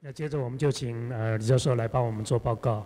那接着我们就请李教授来帮我们做报告。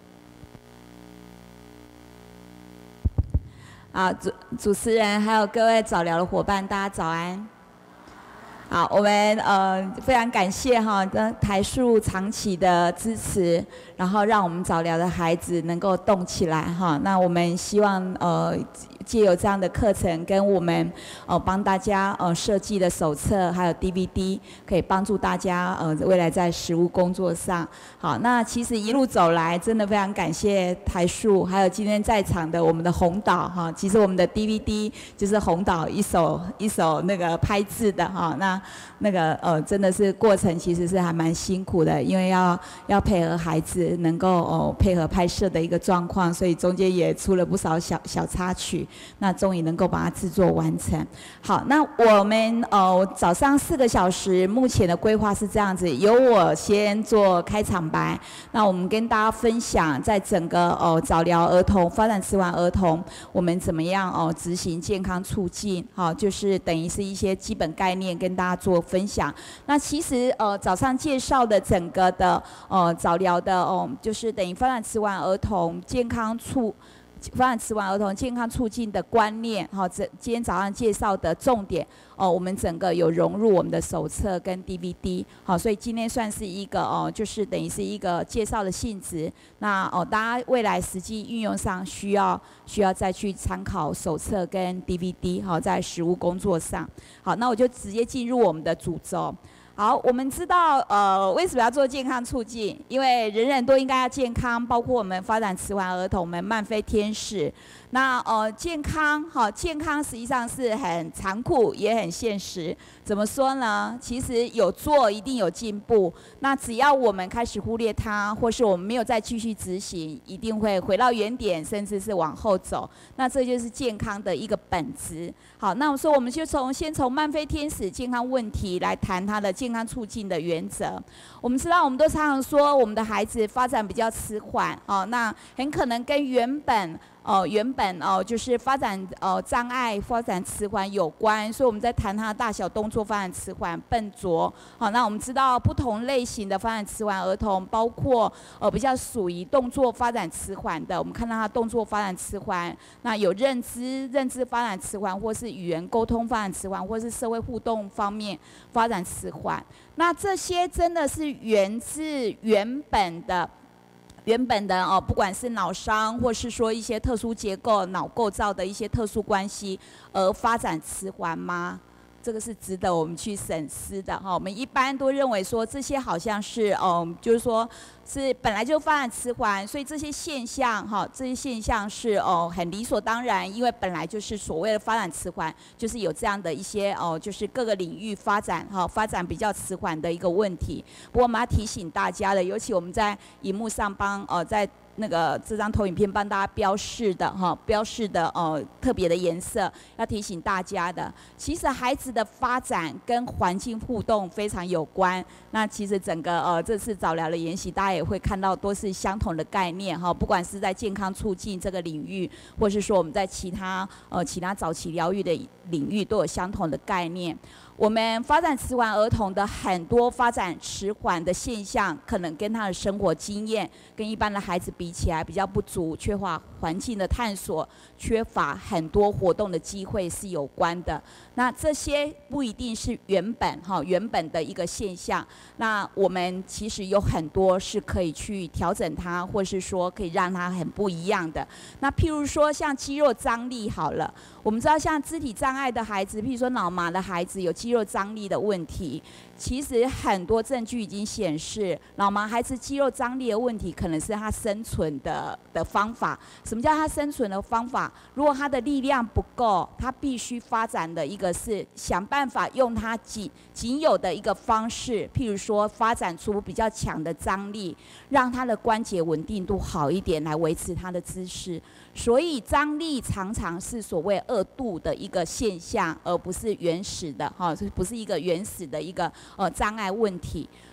好，主持人还有各位早疗的伙伴，大家早安。好，我们非常感谢哈台塑长期的支持，然后让我们早疗的孩子能够动起来哈。那我们希望借由这样的课程，跟我们帮大家设计的手册还有 DVD， 可以帮助大家未来在实务工作上。好，那其实一路走来，真的非常感谢台塑，还有今天在场的我们的洪导哈。其实我们的 DVD 就是洪导一手那个拍制的哈。那个真的是过程其实是还蛮辛苦的，因为要配合孩子能够配合拍摄的一个状况，所以中间也出了不少小插曲。那终于能够把它制作完成。好，那我们早上4个小时，目前的规划是这样子，由我先做开场白。那我们跟大家分享，在整个早疗儿童、发展迟缓儿童，我们怎么样执行健康促进，好，就是等于是一些基本概念跟大家做分享。那其实早上介绍的整个的早疗的就是等于发展迟缓儿童发展迟缓儿童健康促进的观念，今天早上介绍的重点，我们整个有融入我们的手册跟 DVD， 好，所以今天算是一个就是等于是一个介绍的性质。那大家未来实际运用上需要再去参考手册跟 DVD， 好，在实务工作上。好，那我就直接进入我们的主轴。好，我们知道为什么要做健康促进？因为人人都应该要健康，包括我们发展迟缓儿童们慢飞天使。那健康实际上是很残酷也很现实。怎么说呢？其实有做一定有进步。那只要我们开始忽略它，或是我们没有再继续执行，一定会回到原点，甚至是往后走。那这就是健康的一个本质。好，那我们就先从慢飞天使健康问题来谈它的健康促进的原则。我们知道，我们都常常说我们的孩子发展比较迟缓，那很可能跟原本就是发展障碍、发展迟缓有关，所以我们在谈他的大小动作发展迟缓、笨拙。好，那我们知道不同类型的发展迟缓儿童，包括比较属于动作发展迟缓的，我们看到他动作发展迟缓，那有认知发展迟缓，或是语言沟通发展迟缓，或是社会互动方面发展迟缓。那这些真的是源自原本的不管是脑伤，或是说一些特殊结构、脑构造的一些特殊关系而发展迟缓吗？这个是值得我们去审思的哈。我们一般都认为说这些好像是就是说是本来就发展迟缓，所以这些现象是很理所当然，因为本来就是所谓的发展迟缓，就是有这样的一些就是各个领域发展比较迟缓的一个问题。不过我们要提醒大家的，尤其我们在荧幕上在那个这张投影片帮大家标示的特别的颜色，要提醒大家的，其实孩子的发展跟环境互动非常有关。那其实整个这次早疗的研习，大家也会看到都是相同的概念不管是在健康促进这个领域，或是说我们在其他早期疗愈的领域都有相同的概念。我们发展迟缓儿童的很多发展迟缓的现象，可能跟他的生活经验跟一般的孩子比起来比较不足，缺乏环境的探索，缺乏很多活动的机会是有关的。那这些不一定是原本的一个现象。那我们其实有很多是可以去调整它，或是说可以让它很不一样的。那譬如说像肌肉张力好了，我们知道像肢体障碍的孩子，譬如说脑麻的孩子有肌肉张力的问题，其实很多证据已经显示，脑麻孩子肌肉张力的问题可能是他生存的方法。什么叫他生存的方法？如果他的力量不够，他必须发展的一个是想办法用他仅有的一个方式，譬如说发展出比较强的张力，让他的关节稳定度好一点，来维持他的姿势。所以张力常常是所谓2度的一个现象，而不是原始的不是一个原始的一个障碍问题。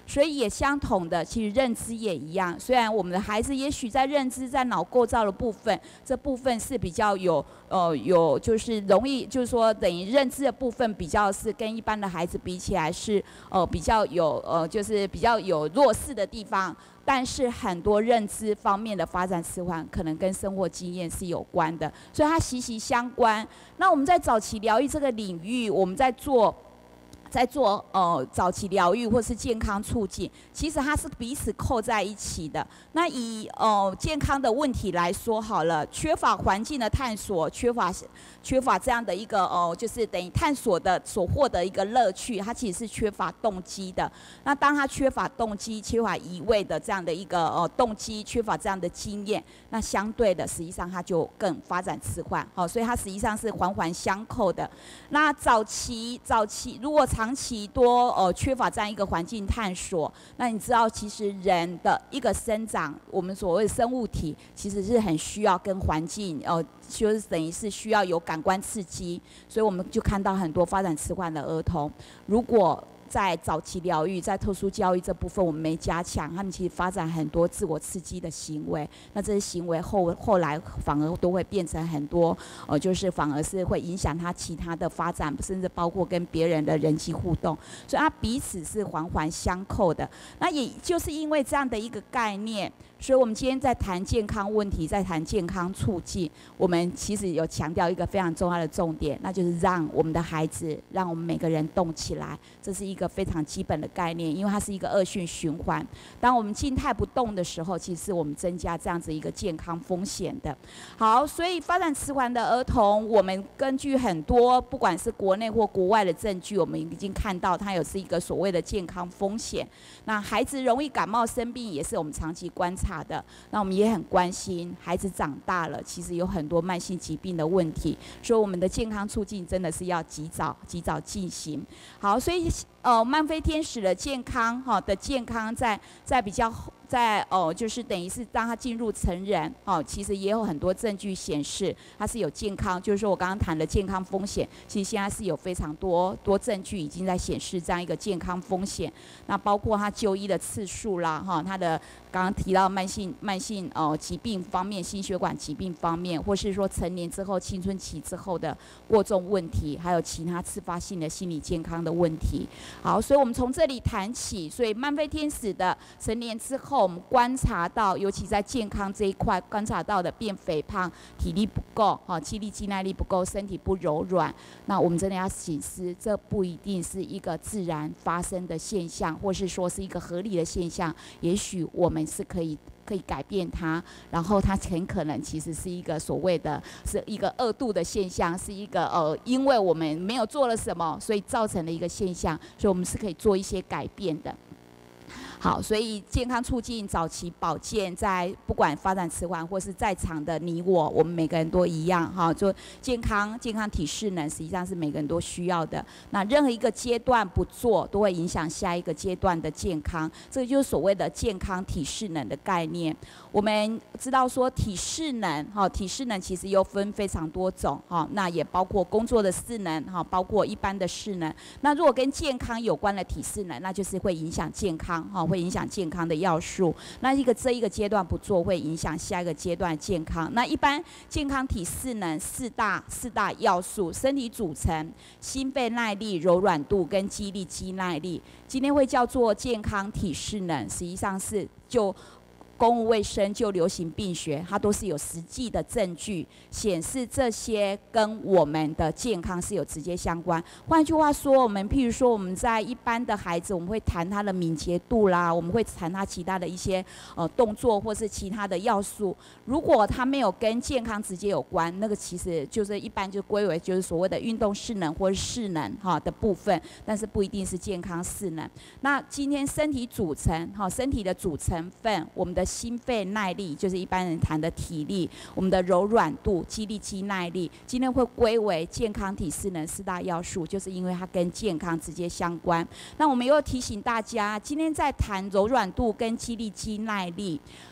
所以也相同的，其实认知也一样。虽然我们的孩子也许在认知、在脑构造的部分，这部分是比较有就是容易，就是说等于认知的部分比较是跟一般的孩子比起来是比较有就是比较有弱势的地方。但是很多认知方面的发展迟缓，可能跟生活经验是有关的，所以它息息相关。那我们在早期疗愈这个领域，我们在做早期疗愈或是健康促进，其实它是彼此扣在一起的。那以健康的问题来说好了，缺乏环境的探索，缺乏这样的一个就是等于探索的所获得一个乐趣，它其实是缺乏动机的。那当它缺乏动机、缺乏一味的这样的一个动机，缺乏这样的经验，那相对的实际上它就更发展迟缓。所以它实际上是环环相扣的。那早期如果长期多缺乏这样一个环境探索，那你知道其实人的一个生长，我们所谓的生物体其实是很需要跟环境就是等于是需要有感官刺激，所以我们就看到很多发展迟缓的儿童，如果在早期疗愈、在特殊教育这部分我们没加强，他们其实发展很多自我刺激的行为，那这些行为后来反而都会变成很多就是反而是会影响他其他的发展，甚至包括跟别人的人际互动，所以它彼此是环环相扣的。那也就是因为这样的一个概念，所以我们今天在谈健康问题，在谈健康促进，我们其实有强调一个非常重要的重点，那就是让我们的孩子，让我们每个人动起来，这是一个非常基本的概念，因为它是一个恶性循环。当我们静态不动的时候，其实是我们增加这样子一个健康风险的。好，所以发展迟缓的儿童，我们根据很多不管是国内或国外的证据，我们已经看到它是一个所谓的健康风险。那孩子容易感冒生病，也是我们长期观察的。那我们也很关心孩子长大了，其实有很多慢性疾病的问题，所以我们的健康促进真的是要及早进行。好，所以曼菲天使的健康在比较就是等于是当他进入成人其实也有很多证据显示他是有健康，就是说我刚刚谈的健康风险，其实现在是有非常多证据已经在显示这样一个健康风险。那包括他就医的次数啦，他的刚刚提到慢性疾病方面，心血管疾病方面，或是说成年之后、青春期之后的过重问题，还有其他自发性的心理健康的问题。好，所以我们从这里谈起。所以曼菲天使的成年之后，我们观察到，尤其在健康这一块，观察到的变肥胖、体力不够、肌力肌耐力不够、身体不柔软，那我们真的要省思，这不一定是一个自然发生的现象，或是说是一个合理的现象。也许我们是可以改变它，然后它很可能其实是一个所谓的是一个恶度的现象，是一个因为我们没有做了什么，所以造成的一个现象，所以我们是可以做一些改变的。好，所以健康促进、早期保健，在不管发展迟缓或是在场的你我们每个人都一样就健康体适能，实际上是每个人都需要的。那任何一个阶段不做，都会影响下一个阶段的健康，这个就是所谓的健康体适能的概念。我们知道说体适能其实又分非常多种那也包括工作的适能包括一般的适能。那如果跟健康有关的体适能，那就是会影响健康会影响健康的要素。那这一个阶段不做，会影响下一个阶段的健康。那一般健康体适能四大要素：身体组成、心肺耐力、柔软度跟肌力肌耐力。今天会叫做健康体适能，实际上是就公共卫生就流行病学，它都是有实际的证据显示这些跟我们的健康是有直接相关。换句话说，我们譬如说我们在一般的孩子，我们会谈他的敏捷度啦，我们会谈他其他的一些动作或是其他的要素。如果他没有跟健康直接有关，那个其实就是一般就归为就是所谓的运动适能或是适能的部分，但是不一定是健康适能。那今天身体组成身体的组成分，我们的心肺耐力就是一般人谈的体力，我们的柔软度、肌力肌耐力，今天会归为健康体适能四大要素，就是因为它跟健康直接相关。那我们又提醒大家，今天在谈柔软度跟肌力肌耐力，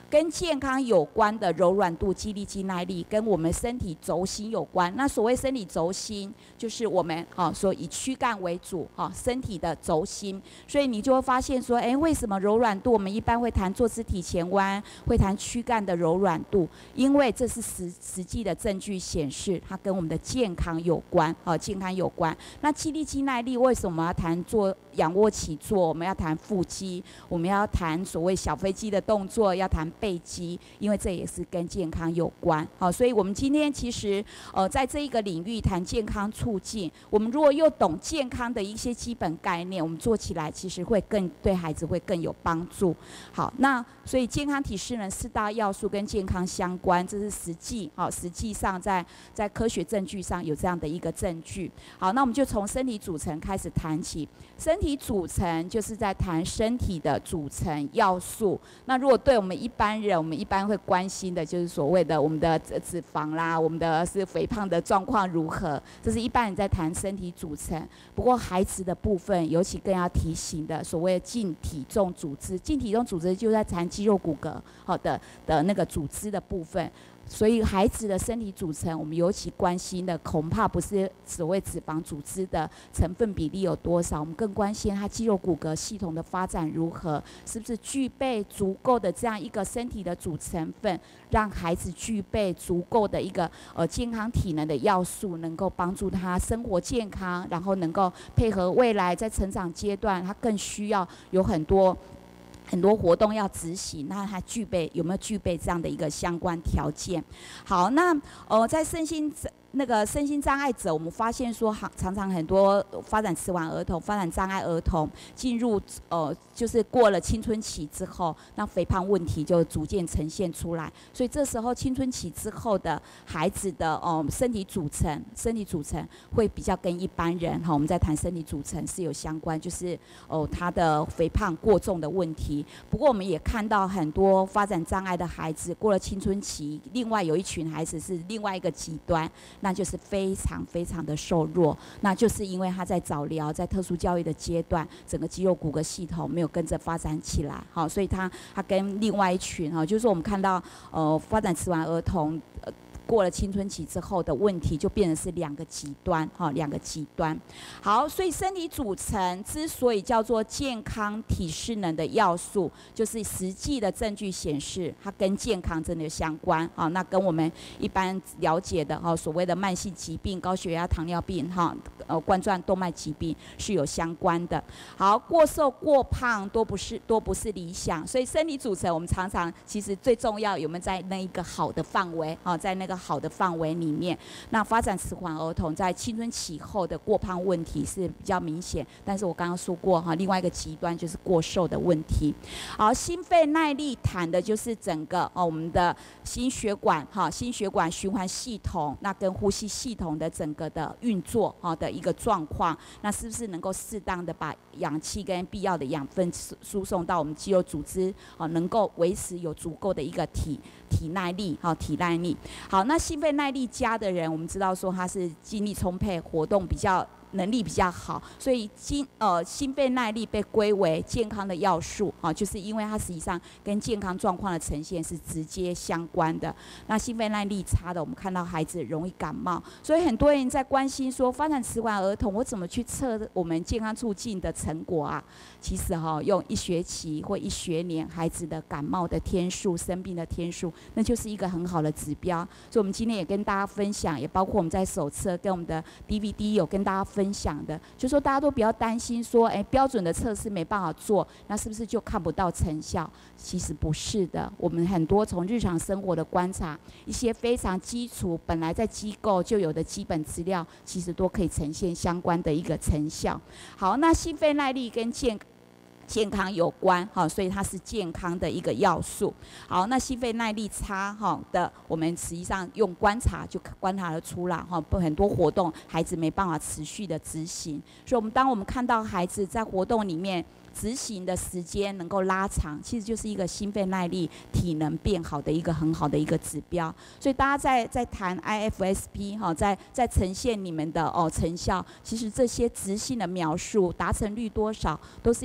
跟健康有关的柔软度、肌力、肌耐力，跟我们身体轴心有关。那所谓身体轴心，就是我们所以躯干为主身体的轴心。所以你就会发现说，为什么柔软度我们一般会谈坐姿体前弯，会谈躯干的柔软度？因为这是实际的证据显示，它跟我们的健康有关，健康有关。那肌力、肌耐力为什么要谈做仰卧起坐？我们要谈腹肌，我们要谈所谓小飞机的动作，要谈背肌，因为这也是跟健康有关。所以我们今天其实在这一个领域谈健康促进，我们如果又懂健康的一些基本概念，我们做起来其实会更对孩子会更有帮助。好，那所以健康体适能4大要素跟健康相关，这是实际上在科学证据上有这样的一个证据。好，那我们就从身体组成开始谈起。身体组成就是在谈身体的组成要素。那如果对我们一般人，我们一般会关心的就是所谓的我们的脂肪啦，我们的是肥胖的状况如何，这是一般人在谈身体组成。不过孩子的部分，尤其更要提醒的，所谓净体重组织，净体重组织就在谈肌肉骨骼的那个组织的部分。所以孩子的身体组成，我们尤其关心的恐怕不是所谓脂肪组织的成分比例有多少，我们更关心他肌肉骨骼系统的发展如何，是不是具备足够的这样一个身体的组成分，让孩子具备足够的一个健康体能的要素，能够帮助他生活健康，然后能够配合未来在成长阶段，他更需要有很多活动要执行，那他有没有具备这样的一个相关条件？好，那在身心障碍者，我们发现说，常常很多发展迟缓儿童、发展障碍儿童进入就是过了青春期之后，那肥胖问题就逐渐呈现出来。所以这时候青春期之后的孩子的身体组成会比较跟一般人我们在谈身体组成是有相关，就是他的肥胖过重的问题。不过我们也看到很多发展障碍的孩子过了青春期，另外有一群孩子是另外一个极端。那就是非常非常的瘦弱，那就是因为他在早疗、在特殊教育的阶段，整个肌肉骨骼系统没有跟着发展起来，所以他跟另外一群就是说我们看到发展迟缓儿童。过了青春期之后的问题就变成是两个极端。好，所以身体组成之所以叫做健康体适能的要素，就是实际的证据显示它跟健康真的有相关。那跟我们一般了解的所谓的慢性疾病、高血压、糖尿病冠状动脉疾病是有相关的。好，过瘦过胖都不是理想，所以身体组成我们常常其实最重要有没有在那一个好的范围在那个好的范围里面。那发展迟缓儿童在青春期后的过胖问题是比较明显，但是我刚刚说过另外一个极端就是过瘦的问题。好，心肺耐力谈的就是整个我们的心血管循环系统，那跟呼吸系统的整个的运作的一个状况，那是不是能够适当的把氧气跟必要的养分输送到我们肌肉组织能够维持有足够的一个体耐力。好，那心肺耐力佳的人，我们知道说他是精力充沛，活动能力比较好，所以心肺耐力被归为健康的要素就是因为它实际上跟健康状况的呈现是直接相关的。那心肺耐力差的，我们看到孩子容易感冒，所以很多人在关心说，发展迟缓儿童我怎么去测我们健康促进的成果啊？其实用1学期或1学年孩子的感冒的天数、生病的天数，那就是一个很好的指标。所以我们今天也跟大家分享，也包括我们在手册跟我们的 DVD 有跟大家分享的，就说大家都不要担心说，标准的测试没办法做，那是不是就看不到成效？其实不是的，我们很多从日常生活的观察，一些非常基础本来在机构就有的基本资料，其实都可以呈现相关的一个成效。好，那心肺耐力跟健康有关所以它是健康的一个要素。好，那心肺耐力差的，我们实际上用观察就观察得出来很多活动孩子没办法持续的执行，所以当我们看到孩子在活动里面执行的时间能够拉长，其实就是一个心肺耐力、体能变好的一个很好的一个指标。所以大家在谈 IFSP 在呈现你们的成效，其实这些执行的描述、达成率多少，都是可以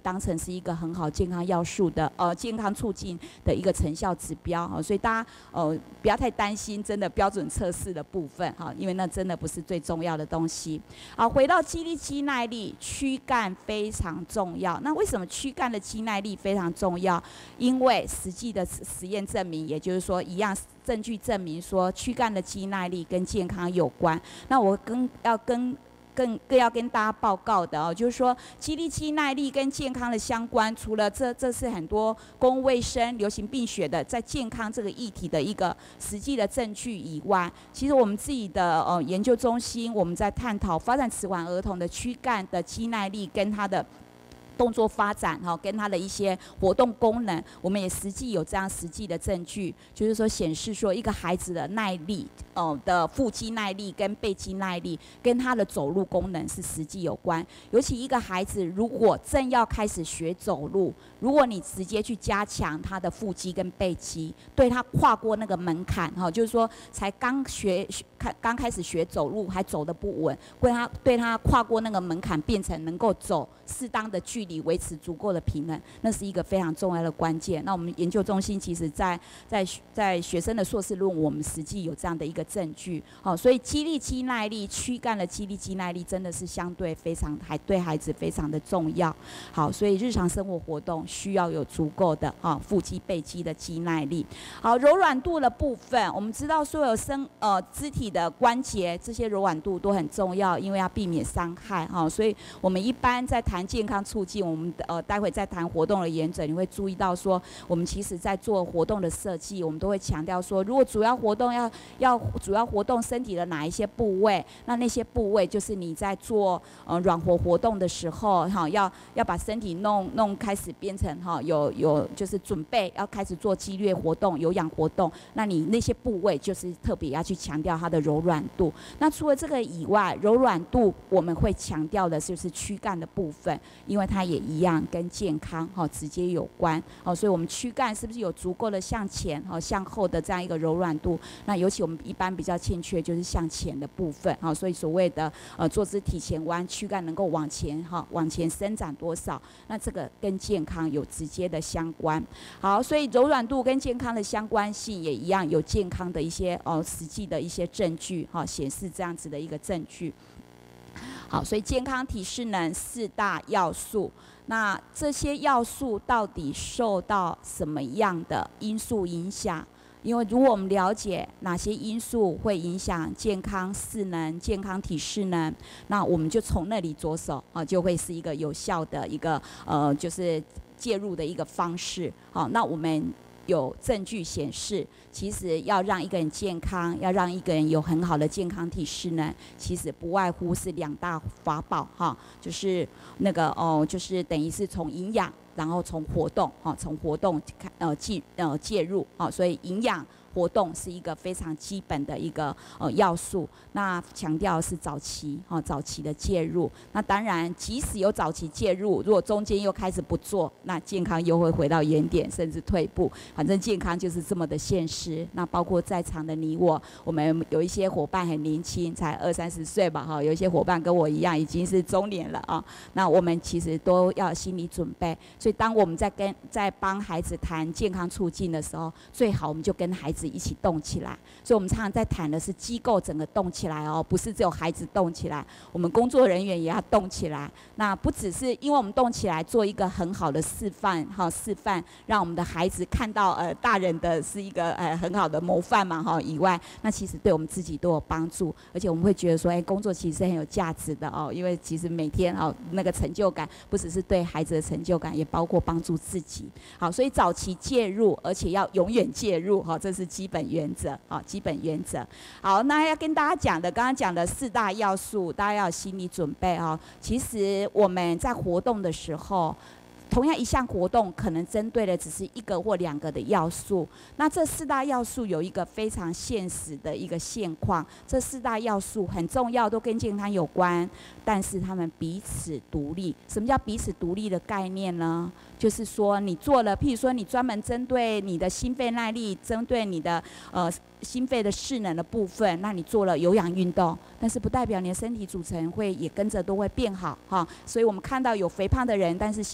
当成是一个很好健康要素的健康促进的一个成效指标所以大家不要太担心真的标准测试的部分因为那真的不是最重要的东西。好，回到肌力肌耐力，躯干非常重要。那为什么躯干的肌耐力非常重要？因为实际的实验证明，也就是说一样证据证明说躯干的肌耐力跟健康有关。那我更要跟大家报告的就是说肌力肌耐力跟健康的相关，除了这是很多公共卫生、流行病学的在健康这个议题的一个实际的证据以外，其实我们自己的研究中心，我们在探讨发展迟缓儿童的躯干的肌耐力跟他的动作发展跟他的一些活动功能，我们也实际有这样实际的证据，就是说显示说一个孩子的耐力的腹肌耐力跟背肌耐力跟他的走路功能是实际有关。尤其一个孩子如果正要开始学走路，如果你直接去加强他的腹肌跟背肌，对他跨过那个门槛就是说才刚开始学走路还走得不稳，对他跨过那个门槛变成能够走适当的距离，维持足够的平衡，那是一个非常重要的关键。那我们研究中心其实在学生的硕士论文，我们实际有这样的一个证据所以肌力肌耐力、躯干的肌力肌耐力真的是相对还对孩子非常的重要。好，所以日常生活活动需要有足够的腹肌背肌的肌耐力。好，柔软度的部分，我们知道所有肢体的关节这些柔软度都很重要，因为要避免伤害所以我们一般在谈健康促进，我们待会再谈活动的原则，你会注意到说，我们其实在做活动的设计，我们都会强调说，如果主要活动要主要活动身体的哪一些部位，那些部位就是你在做软活动的时候要把身体弄开始变成有就是准备要开始做激烈活动、有氧活动，那你那些部位就是特别要去强调它的柔软度。那除了这个以外，柔软度我们会强调的就是躯干的部分，因为它也一样跟健康直接有关所以我们躯干是不是有足够的向前向后的这样一个柔软度？那尤其我们一般比较欠缺就是向前的部分所以所谓的坐姿体前弯，躯干能够往前伸展多少？那这个跟健康有直接的相关。好，所以柔软度跟健康的相关性也一样，有健康的一些实际的一些证据显示这样子的一个证据。好，所以健康体适能4大要素，那这些要素到底受到什么样的因素影响？因为如果我们了解哪些因素会影响健康适能、健康体适能，那我们就从那里着手就会是一个有效的一个就是介入的一个方式。好，那我们有证据显示，其实要让一个人健康，要让一个人有很好的健康体适能，其实不外乎是2大法宝就是那个就是等于是从营养，然后从活动从活动介入所以营养活动是一个非常基本的一个要素。那强调是早期的介入。那当然，即使有早期介入，如果中间又开始不做，那健康又会回到原点，甚至退步。反正健康就是这么的现实。那包括在场的你我们有一些伙伴很年轻，才20-30岁吧有一些伙伴跟我一样已经是中年了那我们其实都要有心理准备。所以当我们在帮孩子谈健康促进的时候，最好我们就跟孩子一起动起来。所以我们常常在谈的是机构整个动起来不是只有孩子动起来，我们工作人员也要动起来。那不只是因为我们动起来做一个很好的示范让我们的孩子看到大人的是一个很好的模范嘛以外，那其实对我们自己都有帮助，而且我们会觉得说工作其实是很有价值的因为其实每天那个成就感不只是对孩子的成就感，也包括帮助自己。好，所以早期介入，而且要永远介入这是基本原则基本原则。好，那要跟大家讲的，刚刚讲的4大要素，大家要有心理准备其实我们在活动的时候，同样一项活动可能针对的只是1个或2个的要素。那这4大要素有一个非常现实的一个现况，这4大要素很重要，都跟健康有关，但是他们彼此独立。什么叫彼此独立的概念呢？就是说你做了，譬如说你专门针对你的心肺耐力，针对你的心肺的适能的部分，那你做了有氧运动，但是不代表你的身体组成也跟着都会变好所以我们看到有肥胖的人，但是心肺耐力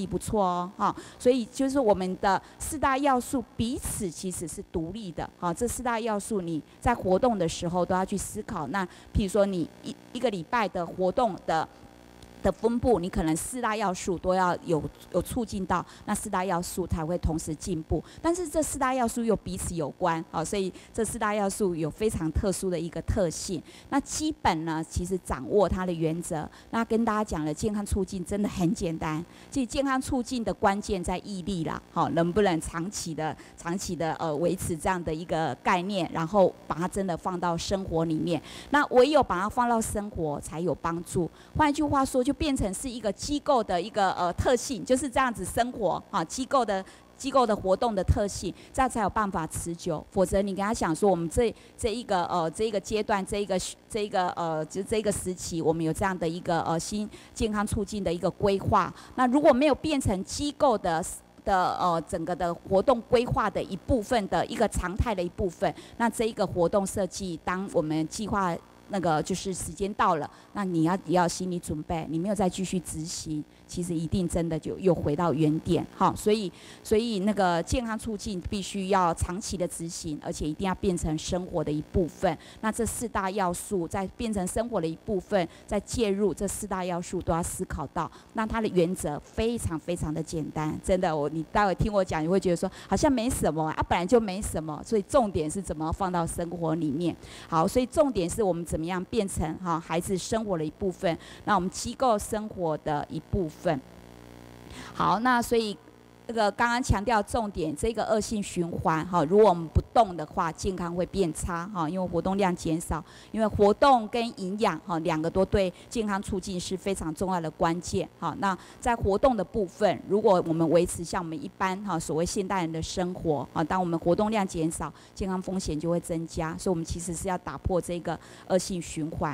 力不错哦，哈。所以就是我们的4大要素彼此其实是独立的，哈。这4大要素你在活动的时候都要去思考。那譬如说你一个礼拜的活动的分布，你可能4大要素都要有促进到，那4大要素才会同时进步。但是这4大要素又彼此有关，所以这4大要素有非常特殊的一个特性。那基本呢，其实掌握它的原则。那跟大家讲了，健康促进真的很简单。其实健康促进的关键在毅力啦，能不能长期的维持这样的一个概念，然后把它真的放到生活里面。那唯有把它放到生活才有帮助。换一句话说，就变成是一个机构的一个特性，就是这样子生活啊，机构的活动的特性，这样才有办法持久。否则你跟他讲说，我们这一个阶段，这一个时期，我们有这样的一个新健康促进的一个规划。那如果没有变成机构的整个的活动规划的一部分的一个常态的一部分，那这一个活动设计，当我们计划那个就是时间到了，那你也要心理准备，你没有再继续执行，其实一定真的就又回到原点，好，所以那个健康促进必须要长期的执行，而且一定要变成生活的一部分。那这4大要素在变成生活的一部分，在介入这4大要素都要思考到。那它的原则非常非常的简单，真的，你待会听我讲，你会觉得说好像没什么啊，本来就没什么，所以重点是怎么放到生活里面。好，所以重点是我们怎么样变成孩子生活的一部分，那我们机构生活的一部分。好，那所以这个刚刚强调重点，这个恶性循环如果我们不动的话，健康会变差因为活动量减少，因为活动跟营养两个都对健康促进是非常重要的关键那在活动的部分，如果我们维持像我们一般所谓现代人的生活当我们活动量减少，健康风险就会增加，所以我们其实是要打破这个恶性循环。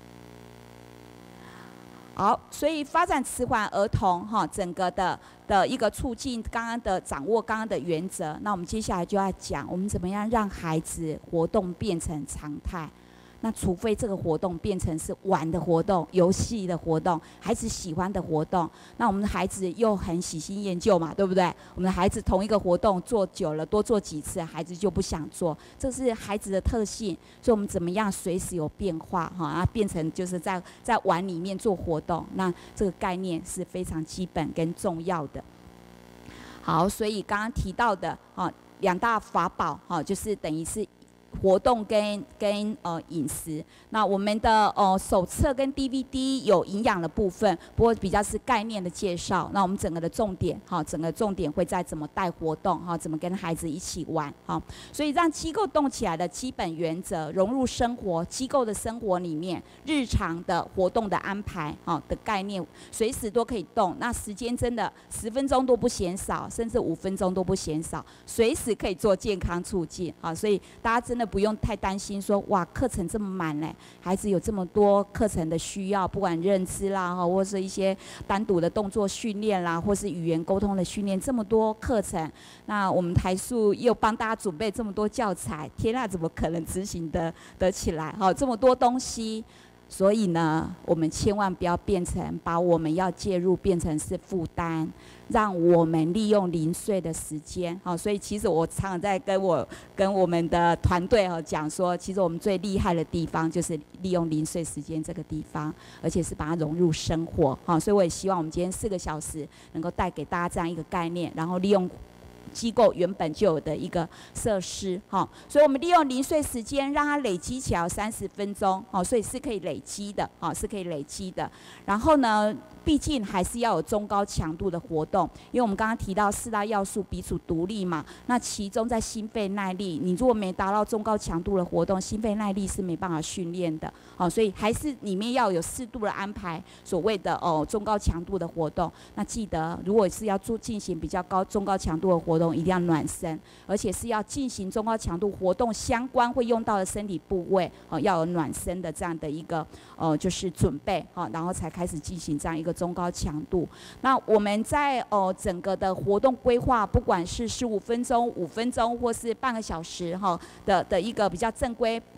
好，所以发展迟缓儿童整个的一个促进，刚刚的掌握刚刚的原则，那我们接下来就要讲我们怎么样让孩子活动变成常态。那除非这个活动变成是玩的活动、游戏的活动、孩子喜欢的活动，那我们的孩子又很喜新厌旧嘛，对不对？我们的孩子同一个活动做久了，多做几次，孩子就不想做，这是孩子的特性。所以我们怎么样随时有变化变成就是在玩里面做活动，那这个概念是非常基本跟重要的。好，所以刚刚提到的2大法宝就是等于是活动跟饮食。那我们的手册跟 DVD 有营养的部分，不过比较是概念的介绍。那我们整个的重点会在怎么带活动怎么跟孩子一起玩所以让机构动起来的基本原则，融入生活，机构的生活里面，日常的活动的安排的概念，随时都可以动。那时间真的10分钟都不嫌少，甚至5分钟都不嫌少，随时可以做健康促进所以大家真的不用太担心说哇课程这么满嘞，孩子有这么多课程的需要，不管认知啦或是一些单独的动作训练啦，或是语言沟通的训练，这么多课程，那我们台塑又帮大家准备这么多教材，天啊，怎么可能执行得起来这么多东西。所以呢，我们千万不要把我们要介入变成是负担，让我们利用零碎的时间所以其实我常常在跟我们的团队讲说，其实我们最厉害的地方就是利用零碎时间这个地方，而且是把它融入生活所以我也希望我们今天4个小时能够带给大家这样一个概念，然后利用机构原本就有的一个设施所以我们利用零碎时间让它累积起来30分钟所以是可以累积的然后呢，毕竟还是要有中高强度的活动，因为我们刚刚提到4大要素彼此独立嘛，那其中在心肺耐力，你如果没达到中高强度的活动，心肺耐力是没办法训练的所以还是里面要有适度的安排所谓的中高强度的活动。那记得如果是要进行比较中高强度的活动，一定要暖身，而且是要进行中高强度活动相关会用到的身体部位要有暖身的这样的一个就是准备然后才开始进行这样一个中高强度。那我们在整个的活动规划，不管是15分钟、5分钟或是半个小时的一个比较正规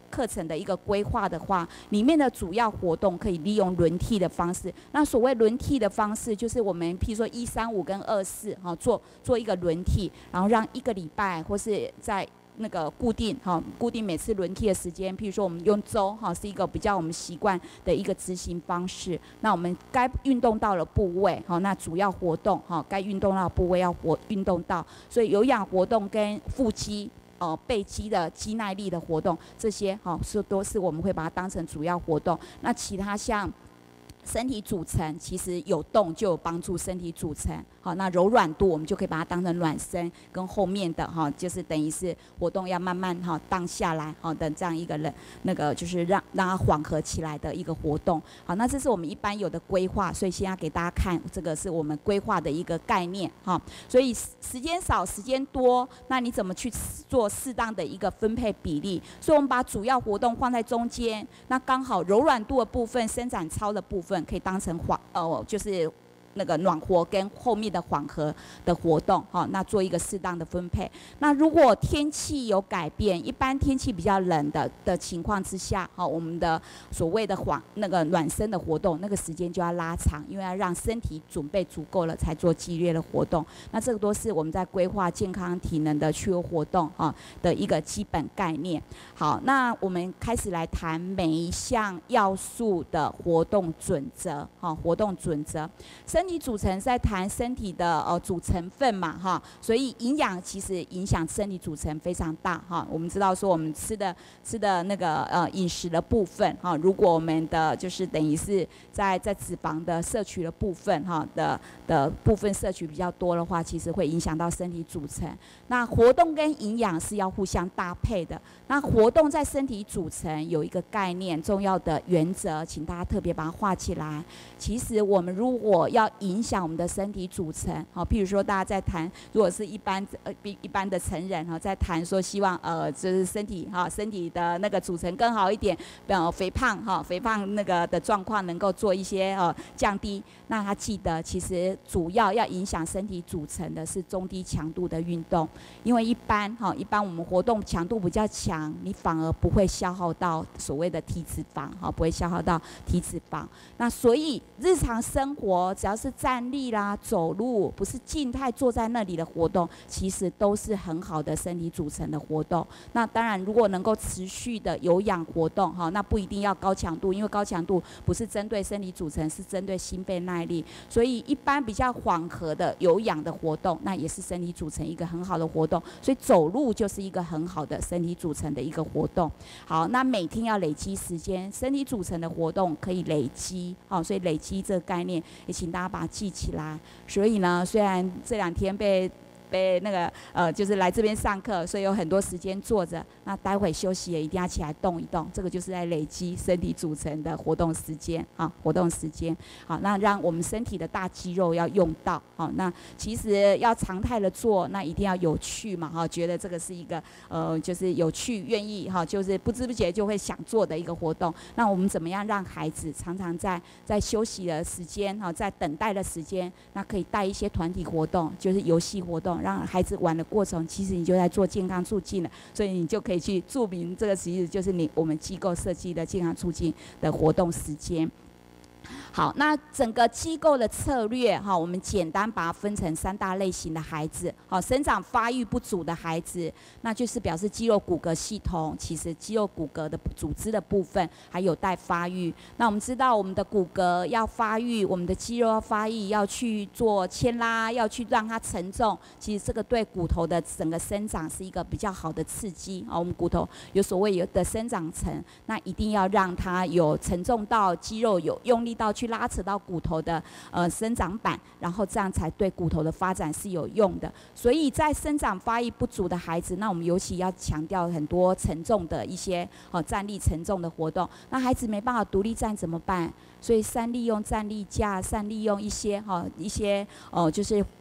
课程的一个规划的话，里面的主要活动可以利用轮替的方式。那所谓轮替的方式，就是我们譬如说135跟24哈，做一个轮替，然后让1个礼拜或是在那个固定每次轮替的时间，譬如说我们用周是一个比较我们习惯的一个执行方式。那我们该运动到了部位那主要活动该运动到的部位要运动到，所以有氧活动跟腹肌背肌的肌耐力的活动，这些都是我们会把它当成主要活动。那其他像身体组成，其实有动就有帮助身体组成。好，那柔软度我们就可以把它当成暖身，跟后面的就是等于是活动要慢慢荡下来的这样一个那个就是让它缓和起来的一个活动。好，那这是我们一般有的规划，所以先要给大家看这个是我们规划的一个概念所以时间少时间多，那你怎么去做适当的一个分配比例？所以我们把主要活动放在中间，那刚好柔软度的部分、伸展操的部分可以当成就是那个暖和跟后面的缓和的活动那做一个适当的分配。那如果天气有改变，一般天气比较冷的情况之下我们的所谓的那个暖身的活动，那个时间就要拉长，因为要让身体准备足够了才做激烈的活动。那这个都是我们在规划健康体能的趣味活动的一个基本概念。好，那我们开始来谈每一项要素的活动准则活动准则。身体组成是在谈身体的主成分嘛所以营养其实影响身体组成非常大我们知道说我们吃的那个饮食的部分如果我们的就是等于是在脂肪的摄取的部分的部分摄取比较多的话，其实会影响到身体组成。那活动跟营养是要互相搭配的。那活动在身体组成有一个概念，重要的原则，请大家特别把它画起来。其实我们如果要影响我们的身体组成譬如说大家在谈，如果是一般的成人在谈说希望就是身体的那个组成更好一点，肥胖那个的状况能够做一些降低。那他记得其实主要影响身体组成的是中低强度的运动，因为一般我们活动强度比较强，你反而不会消耗到所谓的体脂肪不会消耗到体脂肪。那所以日常生活只要是站立啦、走路，不是静态坐在那里的活动，其实都是很好的身体组成的活动。那当然，如果能够持续的有氧活动那不一定要高强度，因为高强度不是针对身体组成，是针对心肺耐力。所以一般比较缓和的有氧的活动，那也是身体组成一个很好的活动。所以走路就是一个很好的身体组成的一个活动。好，那每天要累积时间，身体组成的活动可以累积所以累积这个概念也请大家把它记起来。所以呢，虽然这2天被那个就是来这边上课，所以有很多时间坐着。那待会休息也一定要起来动一动，这个就是在累积身体组成的活动时间活动时间。好，那让我们身体的大肌肉要用到那其实要常态的做，那一定要有趣嘛觉得这个是一个就是有趣，愿意就是不知不觉就会想做的一个活动。那我们怎么样让孩子常常在休息的时间在等待的时间，那可以带一些团体活动，就是游戏活动，让孩子玩的过程，其实你就在做健康促进了，所以你就可以去注明这个其实就是我们机构设计的健康促进的活动时间。好，那整个机构的策略我们简单把它分成3大类型的孩子。生长发育不足的孩子，那就是表示肌肉骨骼系统，其实肌肉骨骼的组织的部分还有待发育。那我们知道我们的骨骼要发育，我们的肌肉要发育，要去做牵拉，要去让它承重，其实这个对骨头的整个生长是一个比较好的刺激我们骨头有所谓的生长层，那一定要让它有承重到肌肉有用力到去拉扯到骨头的生长板，然后这样才对骨头的发展是有用的。所以在生长发育不足的孩子，那我们尤其要强调很多承重的一些站立承重的活动。那孩子没办法独立站怎么办？所以善利用站立架，善利用一些就是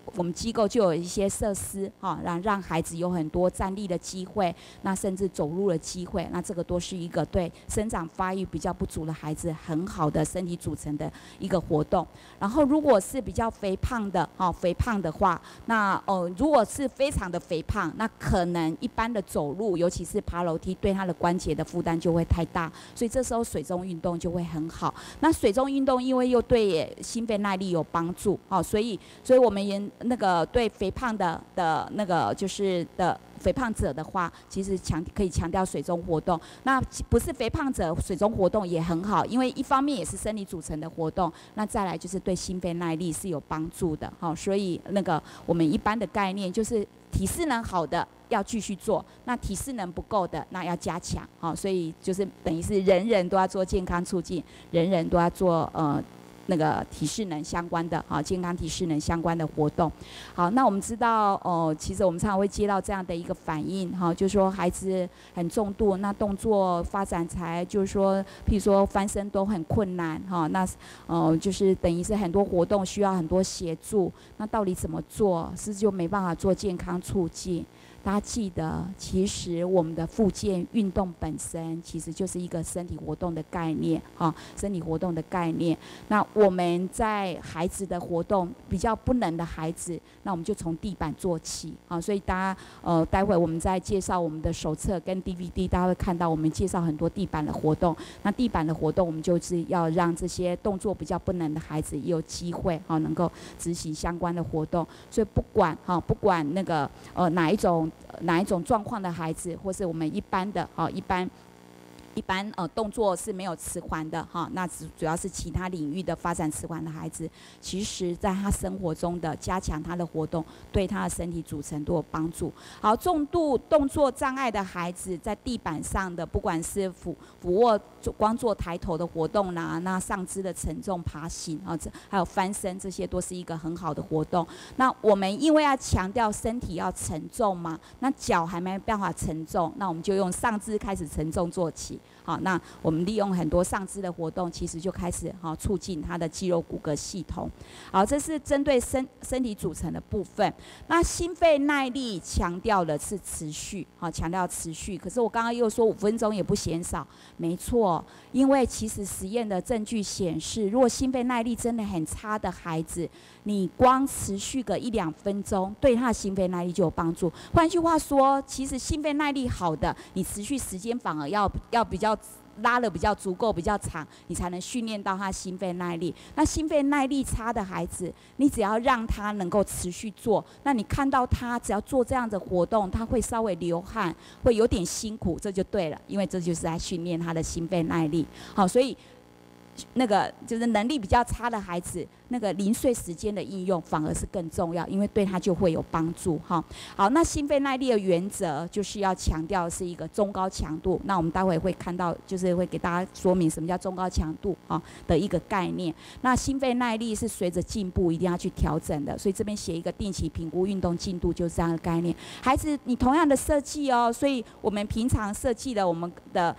我们机构就有一些设施哈，让孩子有很多站立的机会，那甚至走路的机会，那这个都是一个对生长发育比较不足的孩子很好的身体组成的一个活动。然后如果是比较肥胖的肥胖的话，那如果是非常的肥胖，那可能一般的走路，尤其是爬楼梯，对他的关节的负担就会太大，所以这时候水中运动就会很好。那水中运动因为又对心肺耐力有帮助，所以我们也那个对肥胖的那个就是的肥胖者的话，其实可以强调水中活动。那不是肥胖者，水中活动也很好，因为一方面也是生理组成的活动，那再来就是对心肺耐力是有帮助的。所以那个我们一般的概念就是体适能好的要继续做，那体适能不够的那要加强。所以就是等于是人人都要做健康促进，人人都要做那个体适能相关的健康体适能相关的活动。好，那我们知道其实我们常常会接到这样的一个反应就是说孩子很重度，那动作发展才就是说譬如说翻身都很困难那就是等于是很多活动需要很多协助，那到底怎么做是就没办法做健康促进。大家记得，其实我们的复健运动本身其实就是一个身体活动的概念身体活动的概念。那我们在孩子的活动比较不能的孩子，那我们就从地板做起所以大家待会我们在介绍我们的手册跟 DVD， 大家会看到我们介绍很多地板的活动。那地板的活动，我们就是要让这些动作比较不能的孩子也有机会能够执行相关的活动。所以不管那个哪一种状况的孩子，或是我们一般的一般动作是没有迟缓的那主要是其他领域的发展迟缓的孩子，其实在他生活中的加强他的活动，对他的身体组成都有帮助。好，重度动作障碍的孩子在地板上的，不管是俯卧、光做抬头的活动啦，那上肢的承重、爬行还有翻身，这些都是一个很好的活动。那我们因为要强调身体要承重嘛，那脚还没办法承重，那我们就用上肢开始承重做起。好，那我们利用很多上肢的活动，其实就开始促进它的肌肉骨骼系统。好，这是针对身体组成的部分。那心肺耐力强调的是持续，强调持续。可是我刚刚又说5分钟也不嫌少，没错，因为其实实验的证据显示，如果心肺耐力真的很差的孩子，你光持续个1-2分钟，对他的心肺耐力就有帮助。换句话说，其实心肺耐力好的，你持续时间反而要比较拉得比较足够、比较长，你才能训练到他心肺耐力。那心肺耐力差的孩子，你只要让他能够持续做，那你看到他只要做这样的活动，他会稍微流汗，会有点辛苦，这就对了，因为这就是在训练他的心肺耐力。好，所以那个就是能力比较差的孩子，那个零碎时间的应用反而是更重要，因为对他就会有帮助好，那心肺耐力的原则就是要强调的是一个中高强度。那我们待会会看到，就是会给大家说明什么叫中高强度的一个概念。那心肺耐力是随着进步一定要去调整的，所以这边写一个定期评估运动进度，就是这样的概念。孩子，你同样的设计所以我们平常设计了我们的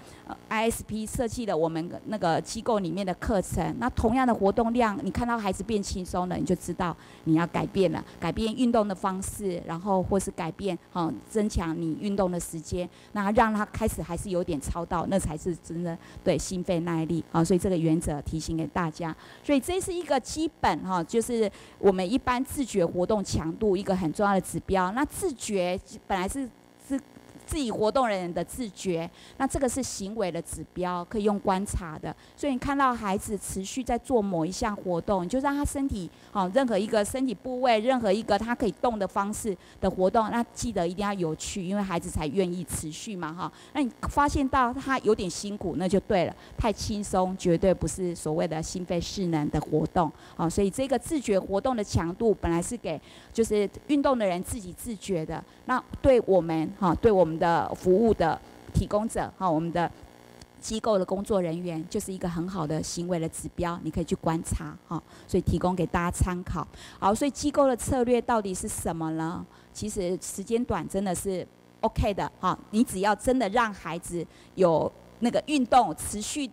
ISP 设计了我们那个机构里面的课程，那同样的活动量，你看到孩子变轻松了，你就知道你要改变了，改变运动的方式，然后或是改变增强你运动的时间，那让他开始还是有点超到，那才是真的对心肺耐力所以这个原则提醒给大家。所以这是一个基本就是我们一般自觉活动强度一个很重要的指标。那自觉本来是自己活动人的自觉，那这个是行为的指标，可以用观察的。所以你看到孩子持续在做某一项活动，你就让他身体任何一个身体部位，任何一个他可以动的方式的活动，那记得一定要有趣，因为孩子才愿意持续嘛那你发现到他有点辛苦，那就对了，太轻松绝对不是所谓的心肺适能的活动所以这个自觉活动的强度本来是给就是运动的人自己自觉的，那对我们对我们的服务的提供者我们的机构的工作人员，就是一个很好的行为的指标，你可以去观察所以提供给大家参考。好，所以机构的策略到底是什么呢？其实时间短真的是 OK 的你只要真的让孩子有那个运动持续的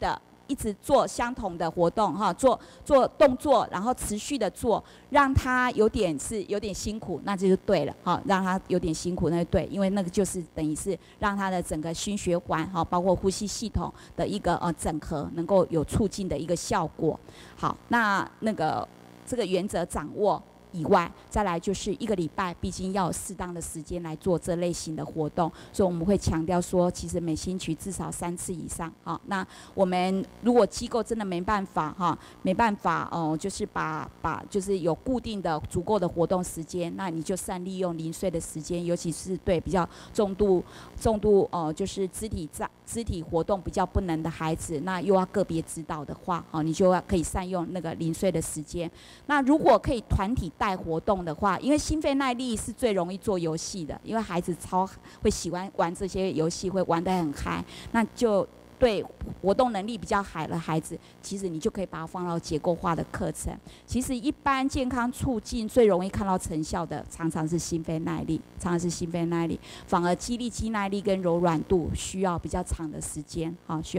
一直做相同的活动哈，做动作，然后持续的做，让他有点辛苦，那这就对了哈，让他有点辛苦那就对，因为那个就是等于是让他的整个心血管哈，包括呼吸系统的一个整合，能够有促进的一个效果。好，那个这个原则掌握以外，再来就是1个礼拜，毕竟要有适当的时间来做这类型的活动，所以我们会强调说，其实每星期至少3次以上。好，那我们如果机构真的没办法就是把就是有固定的足够的活动时间，那你就善利用零碎的时间，尤其是对比较重度就是肢体活动比较不能的孩子，那又要个别指导的话，你就可以善用那个零碎的时间。那如果可以团体带活动的话，因为心肺耐力是最容易做游戏的，因为孩子超会喜欢玩这些游戏，会玩得很嗨，那就对活动能力比较好的孩子，其实你就可以把它放到结构化的课程。其实一般健康促进最容易看到成效的，常常是心肺耐力，反而肌力、肌耐力跟柔软度需要比较长的时间，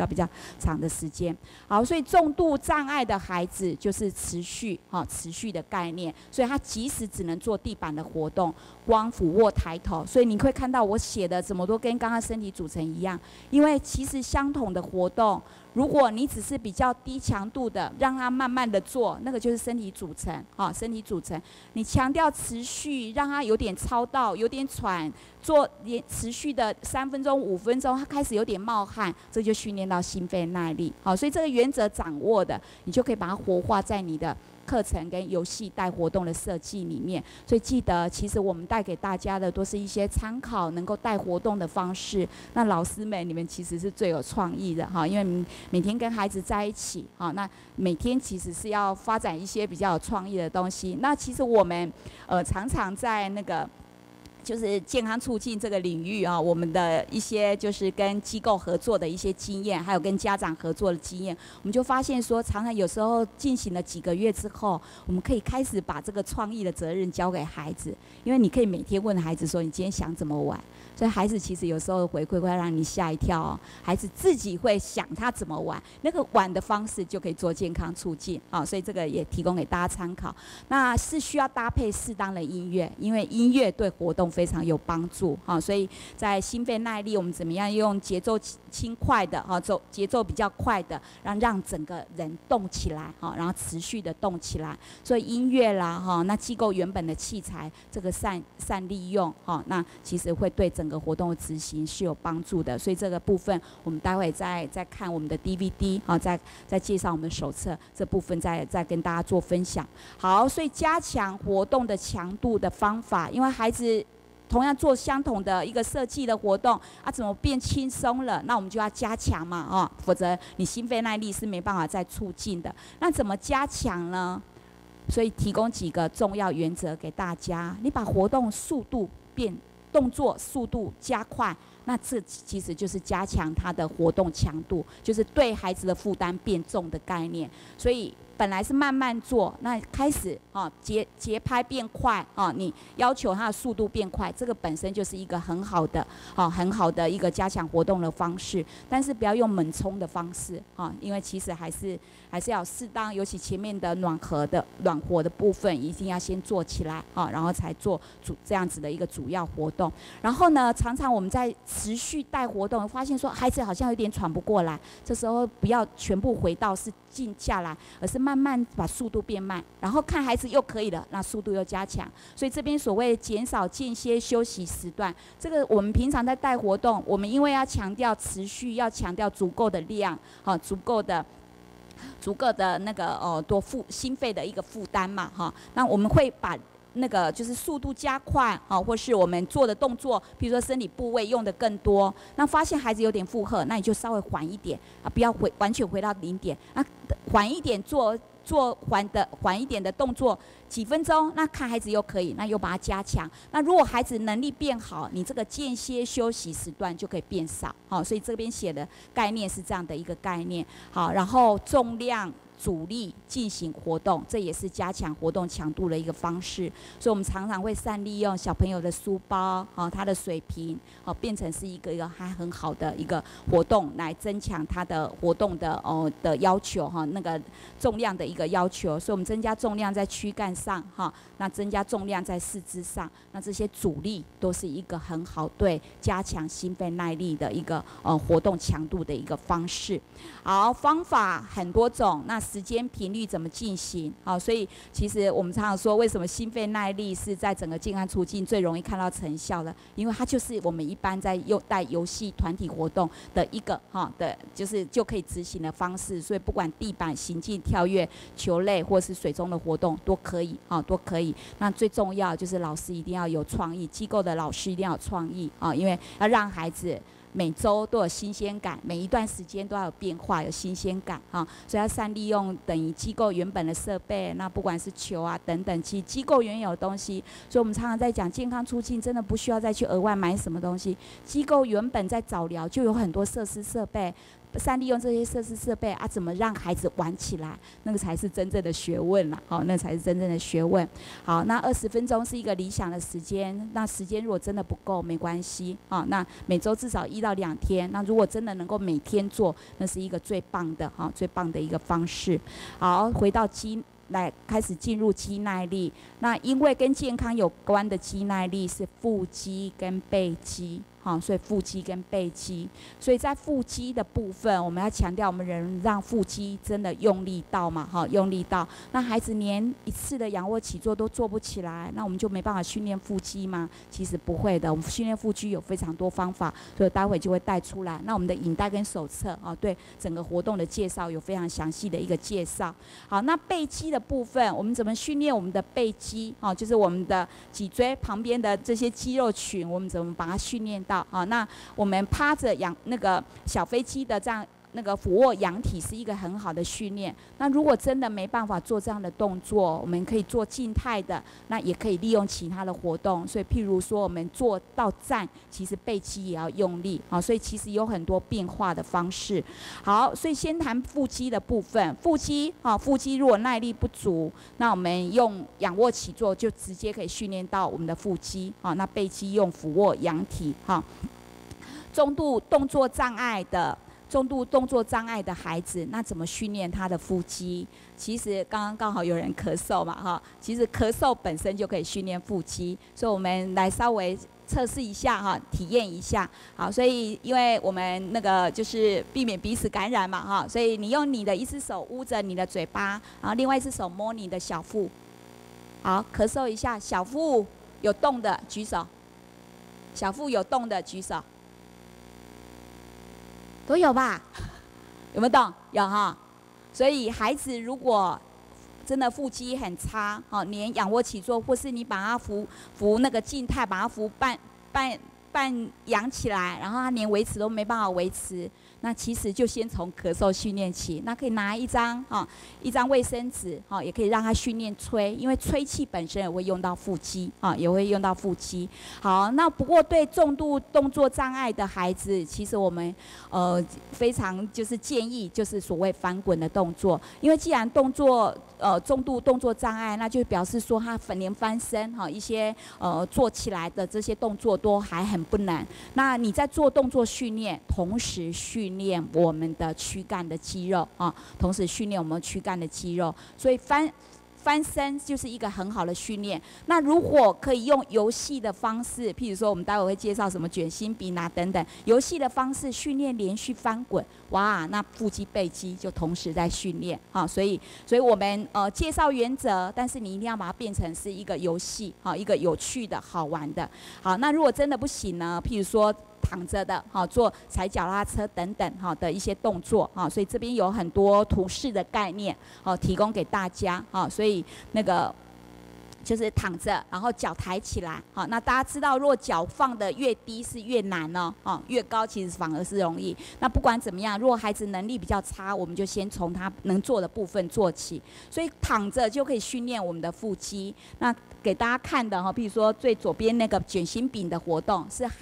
好，所以重度障碍的孩子就是持续的概念，所以他即使只能做地板的活动，光俯卧抬头，所以你会看到我写的怎么都跟刚刚身体组成一样，因为其实相同的活动，如果你只是比较低强度的，让他慢慢的做，那个就是身体组成，身体组成。你强调持续，让他有点操到，有点喘，做持续的3分钟、5分钟，他开始有点冒汗，这就训练到心肺耐力。好，所以这个原则掌握的，你就可以把它活化在你的课程跟游戏带活动的设计里面。所以记得，其实我们带给大家的都是一些参考能够带活动的方式。那老师们，你们其实是最有创意的哈，因为每天跟孩子在一起，那每天其实是要发展一些比较有创意的东西。那其实我们常常在那个就是健康促进这个领域我们的一些就是跟机构合作的一些经验，还有跟家长合作的经验，我们就发现说，常常有时候进行了几个月之后，我们可以开始把这个创意的责任交给孩子，因为你可以每天问孩子说，你今天想怎么玩？所以孩子其实有时候回馈会让你吓一跳孩子自己会想他怎么玩，那个玩的方式就可以做健康促进所以这个也提供给大家参考。那是需要搭配适当的音乐，因为音乐对活动非常有帮助所以在心肺耐力，我们怎么样用节奏轻快的节奏比较快的，让整个人动起来然后持续的动起来。所以音乐啦那机构原本的器材这个善利用那其实会对整个活动的执行是有帮助的。所以这个部分我们待会再看我们的 DVD 再介绍我们的手册，这部分再跟大家做分享。好，所以加强活动的强度的方法，因为孩子同样做相同的一个设计的活动怎么变轻松了？那我们就要加强嘛否则你心肺耐力是没办法再促进的。那怎么加强呢？所以提供几个重要原则给大家，你把活动速度动作速度加快，那这其实就是加强他的活动强度，就是对孩子的负担变重的概念。所以本来是慢慢做，那开始节拍变快你要求它的速度变快，这个本身就是一个很好的一个加强活动的方式。但是不要用猛冲的方式因为其实还是要适当，尤其前面的暖和的部分一定要先做起来然后才做这样子的一个主要活动。然后呢，常常我们在持续带活动，发现说孩子好像有点喘不过来，这时候不要全部回到是静下来，而是慢慢把速度变慢，然后看孩子又可以了，那速度又加强。所以这边所谓减少间歇休息时段，这个我们平常在带活动，我们因为要强调持续，要强调足够的量足够的那个心肺的一个负担嘛那我们会把那个就是速度加快或是我们做的动作，比如说身体部位用的更多，那发现孩子有点负荷，那你就稍微缓一点不要完全回到0点，那缓一点做缓一点的动作几分钟，那看孩子又可以，那又把它加强。那如果孩子能力变好，你这个间歇休息时段就可以变少所以这边写的概念是这样的一个概念。好，然后重量阻力进行活动，这也是加强活动强度的一个方式。所以我们常常会善利用小朋友的书包，他的水瓶，变成是一个还很好的一个活动，来增强他的活动的要求，那个重量的一个要求。所以我们增加重量在躯干上，那增加重量在四肢上，那这些阻力都是一个很好对加强心肺耐力的一个活动强度的一个方式。好，方法很多种，那时间频率怎么进行？好，所以其实我们常常说，为什么心肺耐力是在整个健康促进最容易看到成效的？因为它就是我们一般在带游戏团体活动的一个就可以执行的方式。所以不管地板、行进、跳跃、球类或是水中的活动都可以，都可以。那最重要就是老师一定要有创意，机构的老师一定要有创意因为要让孩子每周都有新鲜感，每一段时间都要有变化，有新鲜感所以要善利用等于机构原本的设备，那不管是球啊等等，其实机构原有的东西。所以我们常常在讲健康促进，真的不需要再去额外买什么东西，机构原本在早疗就有很多设施设备。善利用这些设施设备怎么让孩子玩起来，那个才是真正的学问啦。那才是真正的学问。好，那20分钟是一个理想的时间。那时间如果真的不够没关系那每周至少1到2天。那如果真的能够每天做，那是一个最棒的最棒的一个方式。好，回到来开始进入肌耐力。那因为跟健康有关的肌耐力是腹肌跟背肌。所以腹肌跟背肌，所以在腹肌的部分，我们要强调我们人让腹肌真的用力到嘛，用力到。那孩子连一次的仰卧起坐都做不起来，那我们就没办法训练腹肌吗？其实不会的，我们训练腹肌有非常多方法，所以待会就会带出来。那我们的影带跟手册对整个活动的介绍有非常详细的一个介绍。好，那背肌的部分，我们怎么训练我们的背肌？就是我们的脊椎旁边的这些肌肉群，我们怎么把它训练到？那我们趴着那个小飞机的这样那个俯卧仰体是一个很好的训练。那如果真的没办法做这样的动作，我们可以做静态的，那也可以利用其他的活动。所以譬如说我们做到站，其实背肌也要用力所以其实有很多变化的方式。好，所以先谈腹肌的部分。腹肌如果耐力不足，那我们用仰卧起坐就直接可以训练到我们的腹肌那背肌用俯卧仰体重度动作障碍的孩子，那怎么训练他的腹肌？其实刚好有人咳嗽嘛其实咳嗽本身就可以训练腹肌，所以我们来稍微测试一下体验一下。好，所以因为我们那个就是避免彼此感染嘛所以你用你的一只手捂着你的嘴巴，然后另外一只手摸你的小腹。好，咳嗽一下，小腹有动的举手，小腹有动的举手。都有吧？有没有动？有所以孩子如果真的腹肌很差连仰卧起坐，或是你把它扶那个静态，把它扶半仰起来，然后他连维持都没办法维持，那其实就先从咳嗽训练起。那可以拿一张卫生纸也可以让他训练吹，因为吹气本身也会用到腹肌也会用到腹肌。好，那不过对重度动作障碍的孩子，其实我们非常就是建议就是所谓翻滚的动作，因为既然重度动作障碍，那就表示说他连翻身一些做起来的这些动作都还很不难。那你在做动作训练，同时训练我们的躯干的肌肉所以翻身就是一个很好的训练。那如果可以用游戏的方式，譬如说我们待会会介绍什么卷心饼等等，游戏的方式训练连续翻滚，哇，那腹肌背肌就同时在训练所以我们介绍原则，但是你一定要把它变成是一个游戏一个有趣的好玩的。好，那如果真的不行呢，譬如说躺着的做踩脚踏车等等的一些动作所以这边有很多图示的概念提供给大家所以那个就是躺着，然后脚抬起来那大家知道，如果脚放的越低是越难越高其实反而是容易。那不管怎么样，如果孩子能力比较差，我们就先从他能做的部分做起。所以躺着就可以训练我们的腹肌。那给大家看的比如说最左边那个卷心饼的活动是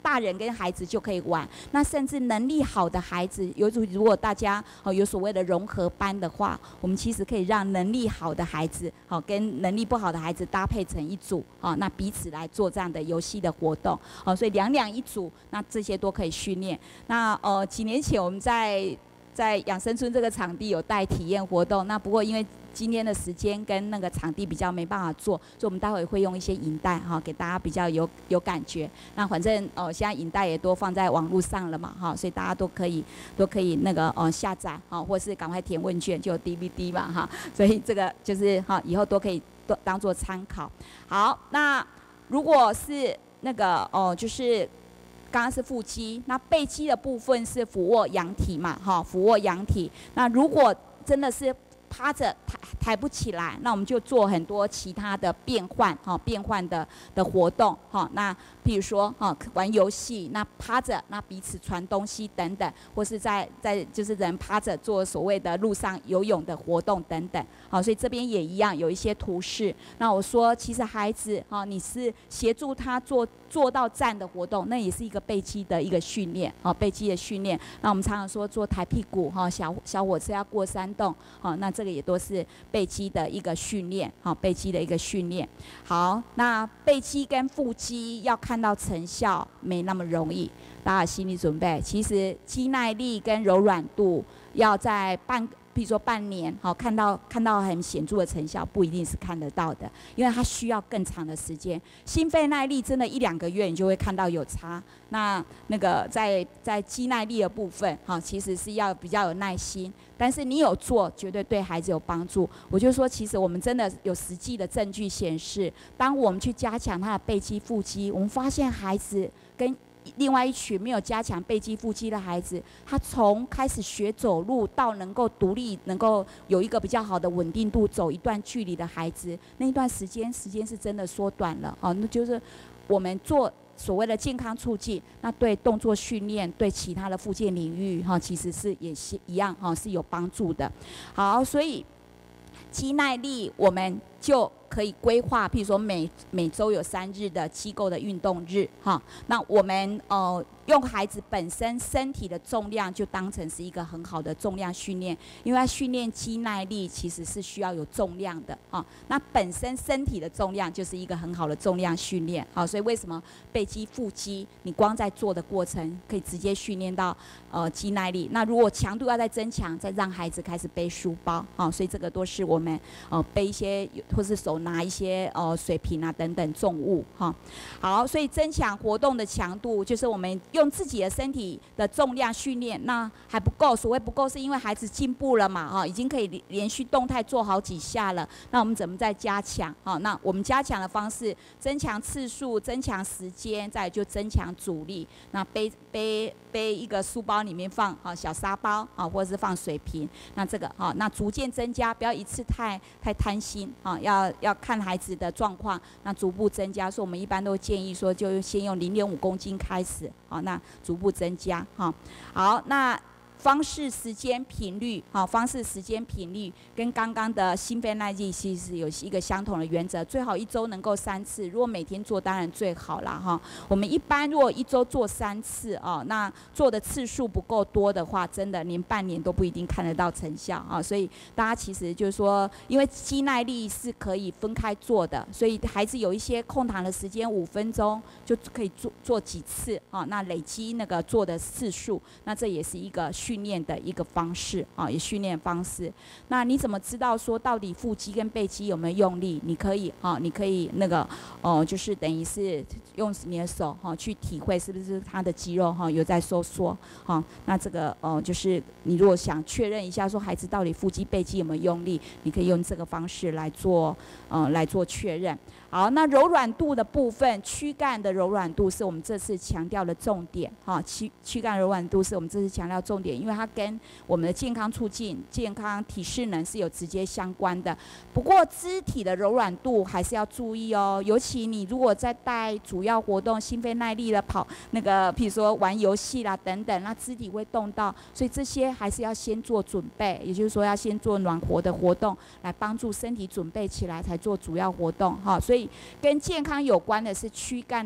大人跟孩子就可以玩。那甚至能力好的孩子，如果大家有所谓的融合班的话，我们其实可以让能力好的孩子跟能力不好的孩子搭配成一组，那彼此来做这样的游戏的活动，所以两一组，那这些都可以训练。那几年前我们在养生村这个场地有带体验活动，那不过因为今天的时间跟那个场地比较没办法做，所以我们待会会用一些影带给大家比较有感觉。那反正现在影带也都放在网络上了嘛所以大家都可以那个下载或是赶快填问卷，就有 DVD 嘛所以这个就是以后都可以当做参考。好，那如果是那个就是刚刚是腹肌，那背肌的部分是俯卧仰体嘛俯卧仰体。那如果真的是趴着抬不起来，那我们就做很多其他的变换的活动那譬如说玩游戏，那趴着，那彼此传东西等等，或是在就是人趴着做所谓的陆上游泳的活动等等所以这边也一样有一些图示。那我说其实孩子你是协助他做到站的活动，那也是一个背肌的一个训练背肌的训练。那我们常常说做抬屁股小火车要过山洞那这个也都是背肌的一个训练背肌的一个训练。好，那背肌跟腹肌要看到成效没那么容易，大家心理准备。其实肌耐力跟柔软度要在比如说半年看到很显著的成效，不一定是看得到的，因为它需要更长的时间。心肺耐力真的1-2个月你就会看到有差。那个在肌耐力的部分其实是要比较有耐心，但是你有做绝对对孩子有帮助。我就说其实我们真的有实际的证据显示，当我们去加强他的背肌腹肌，我们发现孩子跟另外一群没有加强背肌腹肌的孩子，他从开始学走路到能够独立，能够有一个比较好的稳定度，走一段距离的孩子，那一段时间是真的缩短了那就是我们做所谓的健康促进，那对动作训练，对其他的复健领域其实是也是一样是有帮助的。好，所以肌耐力我们就可以规划，譬如说每周有3日的机构的运动日那我们用孩子本身身体的重量就当成是一个很好的重量训练，因为训练肌耐力其实是需要有重量的那本身身体的重量就是一个很好的重量训练所以为什么背肌腹肌你光在做的过程可以直接训练到肌耐力。那如果强度要再增强，再让孩子开始背书包所以这个都是我们背一些或是手拿一些水瓶等等重物好，所以增强活动的强度，就是我们用自己的身体的重量训练，那还不够。所谓不够，是因为孩子进步了嘛已经可以连续动态做好几下了。那我们怎么再加强那我们加强的方式，增强次数，增强时间，再来就增强阻力。那背一个书包里面放小沙包或者是放水瓶，那这个那逐渐增加，不要一次太贪心要看孩子的状况，那逐步增加。所以我们一般都建议说，就先用0.5公斤开始那逐步增加好，那方式、时间、频率方式、时间、频率跟刚刚的心肺耐力其实有一个相同的原则，最好1周能够3次，如果每天做当然最好啦我们一般如果1周做3次那做的次数不够多的话，真的连半年都不一定看得到成效所以大家其实就是说，因为肌耐力是可以分开做的，所以孩子有一些空档的时间5分钟就可以做几次那累积那个做的次数，那这也是一个训练的一个方式也训练方式。那你怎么知道说到底腹肌跟背肌有没有用力？你可以那个就是等于是用你的手去体会是不是他的肌肉有在收缩那这个就是你如果想确认一下说孩子到底腹肌背肌有没有用力，你可以用这个方式来做确认。好，那柔软度的部分，躯干的柔软度是我们这次强调的重点躯干柔软度是我们这次强调重点，因为它跟我们的健康促进、健康体适能是有直接相关的。不过肢体的柔软度还是要注意尤其你如果在带主要活动、心肺耐力的跑那个，譬如说玩游戏啦等等，那肢体会动到，所以这些还是要先做准备，也就是说要先做暖和的活动，来帮助身体准备起来才做主要活动所以跟健康有关的是躯干的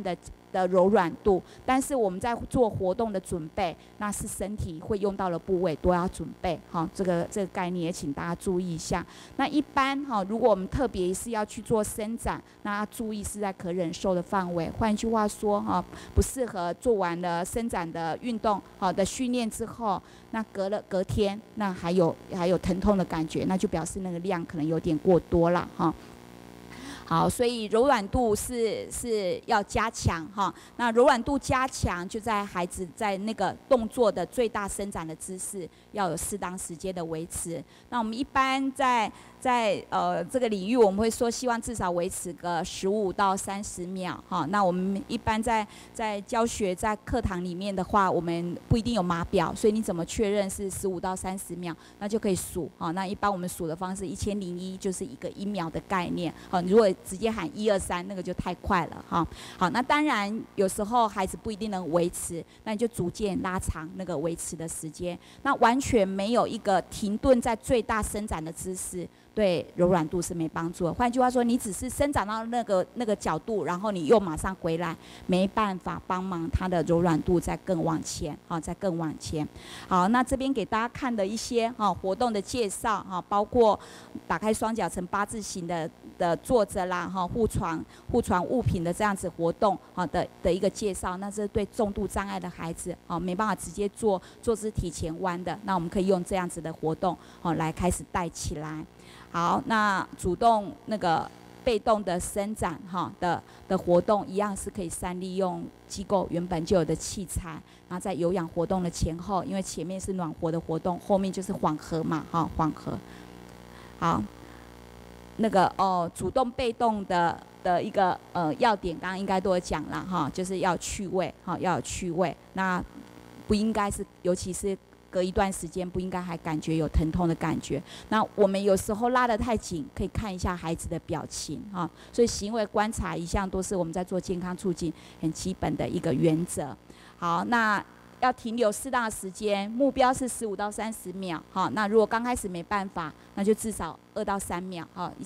的柔软度，但是我们在做活动的准备，那是身体会用到的部位都要准备，这个概念也请大家注意一下。那一般如果我们特别是要去做伸展，那要注意是在可忍受的范围。换句话说不适合做完了伸展的运动的训练之后，那隔天那还有疼痛的感觉，那就表示那个量可能有点过多了好，所以柔软度是要加强那柔软度加强，就在孩子在那个动作的最大伸展的姿势，要有适当时间的维持。那我们一般在这个领域，我们会说希望至少维持个15到30秒那我们一般在教学在课堂里面的话，我们不一定有码表，所以你怎么确认是15到30秒，那就可以数那一般我们数的方式1001就是一个1秒的概念如果直接喊1、2、3，那个就太快了好，那当然有时候孩子不一定能维持，那你就逐渐拉长那个维持的时间。那完全没有一个停顿在最大伸展的姿势，对柔软度是没帮助的。换句话说，你只是伸展到那个角度，然后你又马上回来，没办法帮忙它的柔软度再更往前再更往前。好，那这边给大家看的一些活动的介绍包括打开双脚成8字形的坐着啦互传物品的这样子活动的一个介绍。那是对重度障碍的孩子没办法直接坐姿体前弯的，那我们可以用这样子的活动来开始带起来。好，那主动那个被动的伸展的活动，一样是可以善利用机构原本就有的器材，然后在有氧活动的前后，因为前面是暖和的活动，后面就是缓和嘛缓和。好，那个主动被动的一个要点，刚刚应该都有讲了就是要趣味要有趣味，那不应该是，尤其是隔一段时间不应该还感觉有疼痛的感觉。那我们有时候拉得太紧，可以看一下孩子的表情所以行为观察一向都是我们在做健康促进很基本的一个原则。好，那要停留适当的时间，目标是15到30秒那如果刚开始没办法，那就至少2到3秒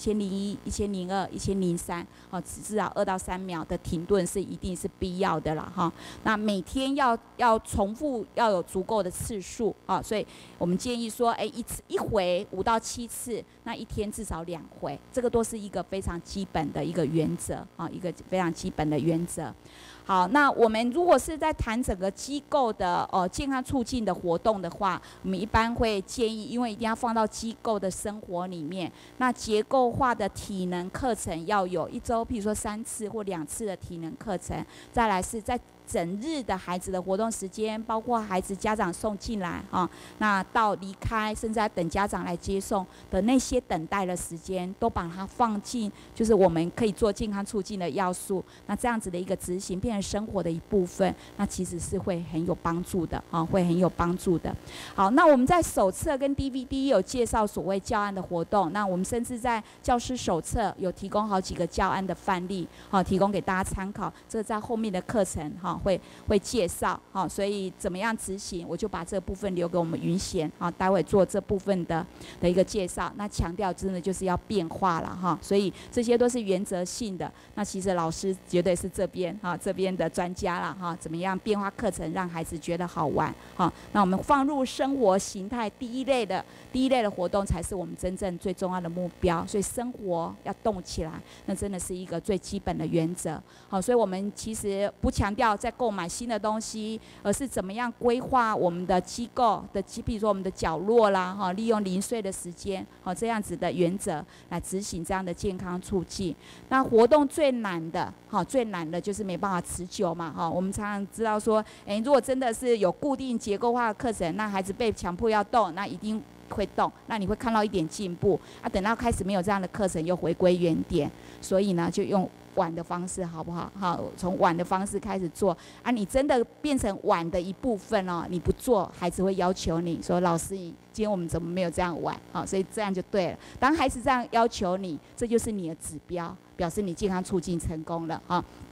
1001、1002、1003至少2到3秒的停顿是一定是必要的啦那每天要重复，要有足够的次数所以我们建议说一回5到7次，那一天至少2回，这个都是一个非常基本的一个原则一个非常基本的原则。好，那我们如果是在谈整个机构的健康促进的活动的话，我们一般会建议，因为一定要放到机构的生活里面，那结构化的体能课程要有1周，譬如说3次或2次的体能课程。再来是在整日的孩子的活动时间，包括孩子家长送进来那到离开，甚至要等家长来接送的那些等待的时间，都把它放进就是我们可以做健康促进的要素。那这样子的一个执行变成生活的一部分，那其实是会很有帮助的会很有帮助的。好，那我们在手册跟 DVD 有介绍所谓教案的活动，那我们甚至在教师手册有提供好几个教案的范例提供给大家参考。这个在后面的课程会介绍所以怎么样执行，我就把这部分留给我们云贤待会做这部分的一个介绍。那强调真的就是要变化了所以这些都是原则性的。那其实老师绝对是这边的专家了怎么样变化课程让孩子觉得好玩那我们放入生活形态第一类的活动才是我们真正最重要的目标。所以生活要动起来，那真的是一个最基本的原则所以我们其实不强调在购买新的东西，而是怎么样规划我们的机构的比如说我们的角落啦利用零碎的时间这样子的原则来执行这样的健康促进。那活动最难的就是没办法持久嘛我们常常知道说如果真的是有固定结构化的课程，那孩子被强迫要动，那一定会动，那你会看到一点进步等到开始没有这样的课程又回归原点。所以呢就用碗的方式好不好从碗的方式开始做你真的变成碗的一部分你不做，孩子会要求你说老师今天我们怎么没有这样玩所以这样就对了。当孩子这样要求你，这就是你的指标，表示你健康促进成功了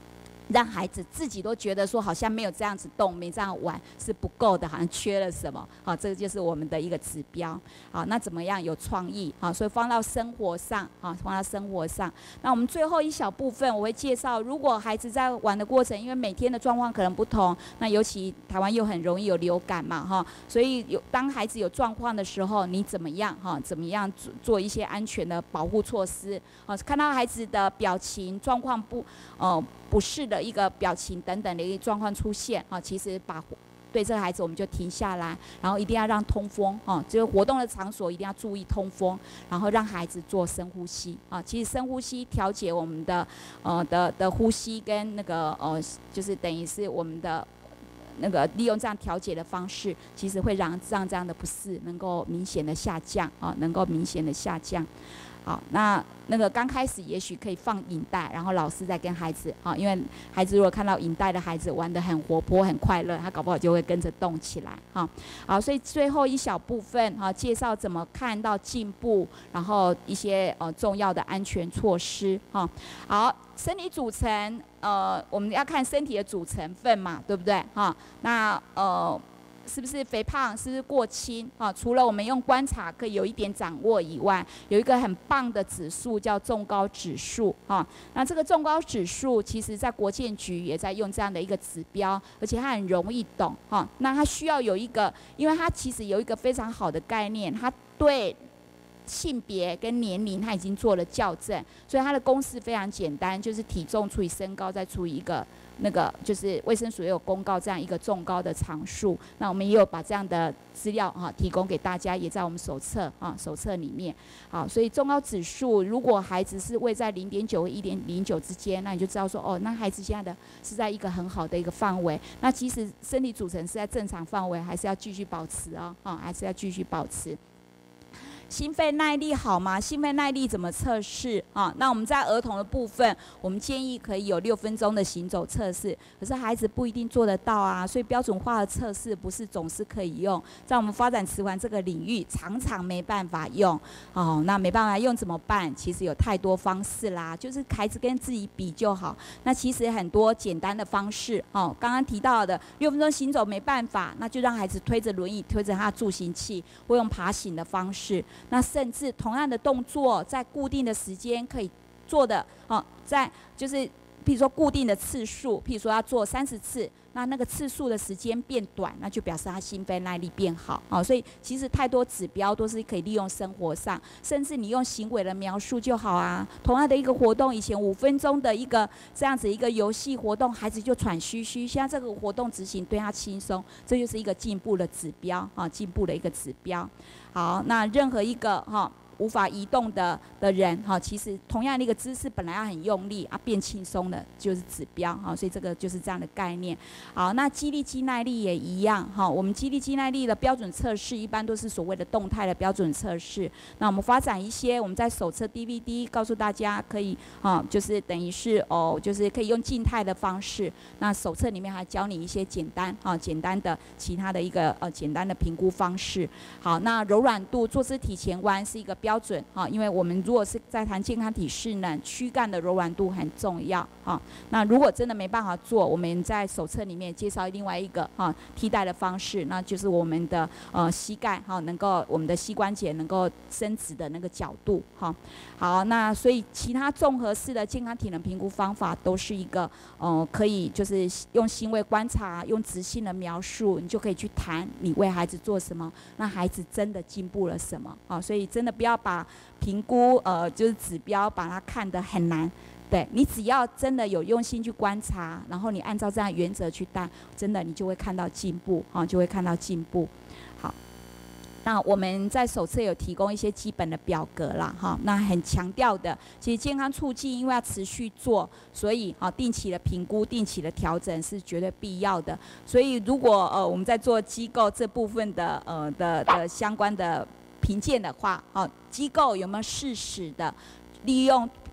让孩子自己都觉得说好像没有这样子动，没这样玩是不够的，好像缺了什么。好，这个就是我们的一个指标。好，那怎么样有创意？好，所以放到生活上，好，放到生活上。那我们最后一小部分我会介绍，如果孩子在玩的过程，因为每天的状况可能不同，那尤其台湾又很容易有流感嘛，哈，所以当孩子有状况的时候，你怎么样？哈，怎么样做一些安全的保护措施？好，看到孩子的表情状况不适的一个表情等等的一个状况出现啊，其实对这个孩子我们就停下来，然后一定要让通风啊，就是活动的场所一定要注意通风，然后让孩子做深呼吸啊。其实深呼吸调节我们的呼吸跟那个就是等于是我们的那个利用这样调节的方式，其实会让这样的不适能够明显的下降啊，能够明显的下降。好，那个刚开始也许可以放影带，然后老师再跟孩子啊，因为孩子如果看到影带的孩子玩得很活泼、很快乐，他搞不好就会跟着动起来哈。好，所以最后一小部分哈，介绍怎么看到进步，然后一些重要的安全措施哈。好，身体组成我们要看身体的组成分嘛，对不对哈？那是不是肥胖，是不是过轻啊？除了我们用观察可以有一点掌握以外，有一个很棒的指数叫重高指数啊。那这个重高指数，其实在国健局也在用这样的一个指标，而且它很容易懂哈。那它需要有一个，因为它其实有一个非常好的概念，它对性别跟年龄它已经做了校正，所以它的公式非常简单，就是体重除以身高再除以一个那个，就是卫生署也有公告这样一个重高的常数。那我们也有把这样的资料提供给大家，也在我们手册里面。好，所以重高指数如果孩子是位在0.9和1.09之间，那你就知道说那孩子现在的是在一个很好的一个范围。那即使身体组成是在正常范围，还是要继续保持还是要继续保持。心肺耐力好吗？心肺耐力怎么测试啊？那我们在儿童的部分，我们建议可以有6分钟的行走测试，可是孩子不一定做得到啊，所以标准化的测试不是总是可以用，在我们发展迟缓这个领域，常常没办法用那没办法用怎么办？其实有太多方式啦，就是孩子跟自己比就好。那其实很多简单的方式刚刚提到的6分钟行走没办法，那就让孩子推着轮椅，推着他的助行器，或用爬行的方式。那甚至同样的动作，在固定的时间可以做的在就是譬如说固定的次数，譬如说要做30次，那个次数的时间变短，那就表示他心肺耐力变好所以其实太多指标都是可以利用生活上，甚至你用行为的描述就好啊。同样的一个活动，以前5分钟的一个这样子一个游戏活动，孩子就喘吁吁，现在这个活动执行对他轻松，这就是一个进步的指标进步的一个指标。好，那任何一个无法移动的人其实同样的一个姿势本来要很用力变轻松的就是指标所以这个就是这样的概念。好，那肌力肌耐力也一样我们肌力肌耐力的标准测试一般都是所谓的动态的标准测试。那我们发展一些我们在手册 DVD 告诉大家可以就是等于是就是可以用静态的方式。那手册里面还教你一些简单的其他的一个简单的评估方式。好，那柔软度坐姿体前弯是一个标准因为我们如果是在谈健康体适能，躯干的柔软度很重要那如果真的没办法做，我们在手册里面介绍另外一个替代的方式，那就是我们的膝盖能够我们的膝关节能够伸直的那个角度好，那所以其他综合式的健康体能评估方法都是一个可以就是用行为观察，用直性的描述，你就可以去谈你为孩子做什么，那孩子真的进步了什么所以真的不要把评估就是指标把它看得很难。对，你只要真的有用心去观察，然后你按照这样的原则去带，真的你就会看到进步就会看到进步。好，那我们在手册有提供一些基本的表格啦那很强调的，其实健康促进因为要持续做，所以定期的评估、定期的调整是绝对必要的。所以如果我们在做机构这部分的相关的评鉴的话机构有没有适时的利用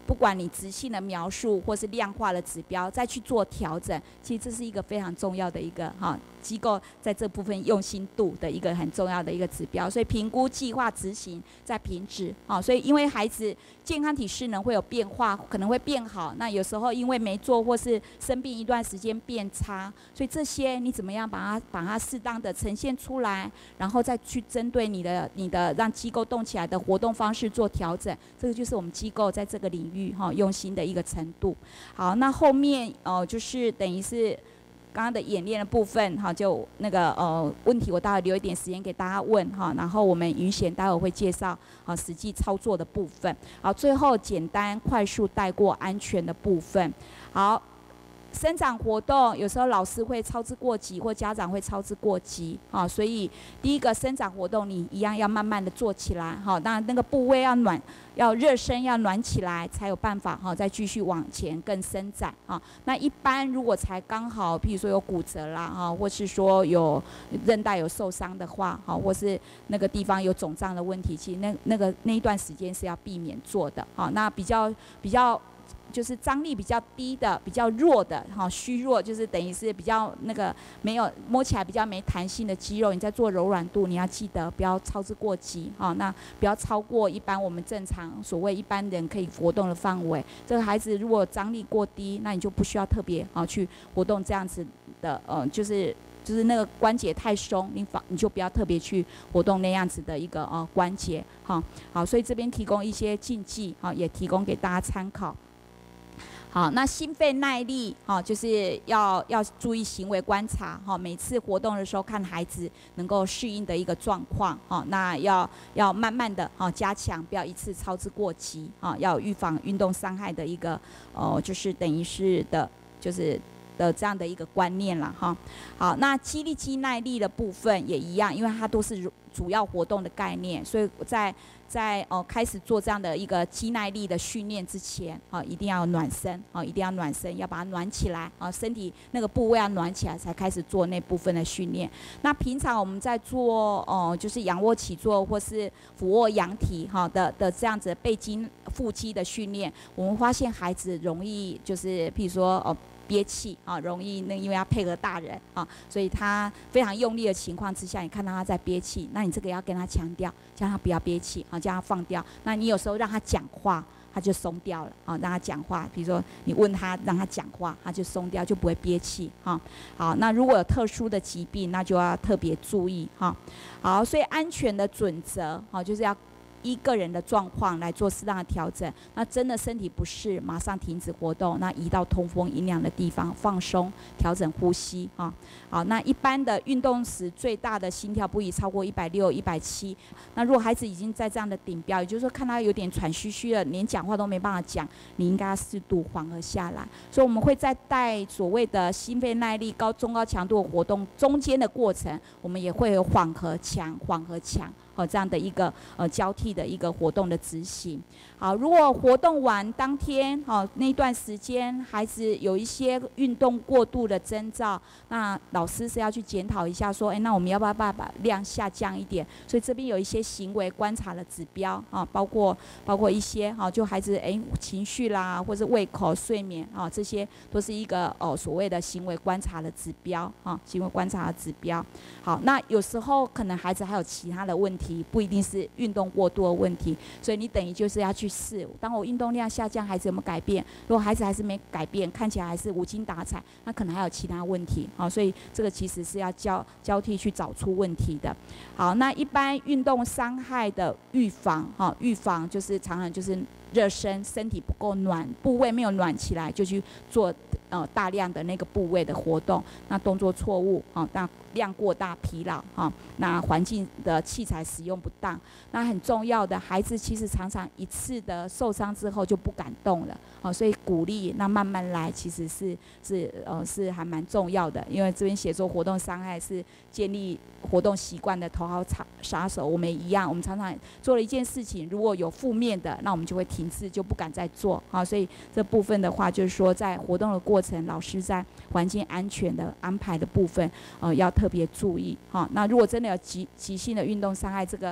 不管你直性的描述或是量化的指标，再去做调整，其实这是一个非常重要的一个机构在这部分用心度的一个很重要的一个指标。所以评估、计划、执行再评值所以因为孩子健康体适能会有变化，可能会变好，那有时候因为没做或是生病一段时间变差，所以这些你怎么样把它适当的呈现出来，然后再去针对你的让机构动起来的活动方式做调整，这个就是我们机构在这个领域用心的一个程度。好，那后面就是等于是刚刚的演练的部分就那个问题我待会留一点时间给大家问然后我们云贤待会会介绍实际操作的部分。好，最后简单快速带过安全的部分。好，生长活动有时候老师会操之过急，或家长会操之过急所以第一个生长活动你一样要慢慢的做起来那个部位要热身，要暖起来才有办法再继续往前更伸展那一般如果才刚好譬如说有骨折啦或是说有韧带有受伤的话或是那个地方有肿胀的问题，其实那一段时间是要避免做的那比较就是张力比较低的、比较弱的虚弱，就是等于是比较那个没有摸起来比较没弹性的肌肉，你在做柔软度，你要记得不要操之过急那不要超过一般我们正常所谓一般人可以活动的范围。这个孩子如果张力过低，那你就不需要特别去活动这样子的就是那个关节太松，你就不要特别去活动那样子的一个关节好，所以这边提供一些禁忌也提供给大家参考。好，那心肺耐力就是要注意行为观察每次活动的时候看孩子能够适应的一个状况那要慢慢的加强，不要一次操之过急要预防运动伤害的一个就是等于是的，就是的这样的一个观念了好，那肌力肌耐力的部分也一样，因为它都是主要活动的概念，所以在开始做这样的一个肌耐力的训练之前一定要暖身一定要暖身，要把它暖起来身体那个部位要暖起来才开始做那部分的训练。那平常我们在做就是仰卧起坐或是俯卧仰体的这样子背肌腹肌的训练，我们发现孩子容易就是譬如说憋气容易因为要配合大人所以他非常用力的情况之下，你看到他在憋气，那你这个要跟他强调，叫他不要憋气叫他放掉。那你有时候让他讲话，他就松掉了让他讲话，比如说你问他让他讲话，他就松掉，就不会憋气好，那如果有特殊的疾病，那就要特别注意好，所以安全的准则就是要依个人的状况来做适当的调整。那真的身体不适，马上停止活动，那移到通风阴凉的地方放松，调整呼吸好，那一般的运动时最大的心跳不宜超过160、170。那如果孩子已经在这样的顶标，也就是说看他有点喘吁吁的，连讲话都没办法讲，你应该要适度缓和下来。所以我们会在带所谓的心肺耐力中高强度的活动中间的过程，我们也会有缓和强这样的一个交替的一个活动的执行。好，如果活动完当天那段时间孩子有一些运动过度的征兆，那老师是要去检讨一下说那我们要不要把量下降一点。所以这边有一些行为观察的指标包括一些就孩子情绪啦，或是胃口、睡眠这些都是一个所谓的行为观察的指标行为观察的指标。好，那有时候可能孩子还有其他的问题，不一定是运动过度的问题，所以你等于就是要去试，当我运动量下降，孩子有没有改变？如果孩子还是没改变，看起来还是无精打采，那可能还有其他问题所以这个其实是要交替去找出问题的。好，那一般运动伤害的预防预防就是常常就是热身，身体不够暖，部位没有暖起来，就去做大量的那个部位的活动，那动作错误那量过大、疲劳那环境的器材使用不当，那很重要的，孩子其实常常一次的受伤之后就不敢动了所以鼓励那慢慢来，其实是还蛮重要的。因为这边写作活动伤害是建立活动习惯的头号杀手，我们也一样，我们常常做了一件事情，如果有负面的，那我们就会停滞，就不敢再做所以这部分的话，就是说在活动的过程，老师在环境安全的安排的部分要特别注意那如果真的有急性的运动伤害，这个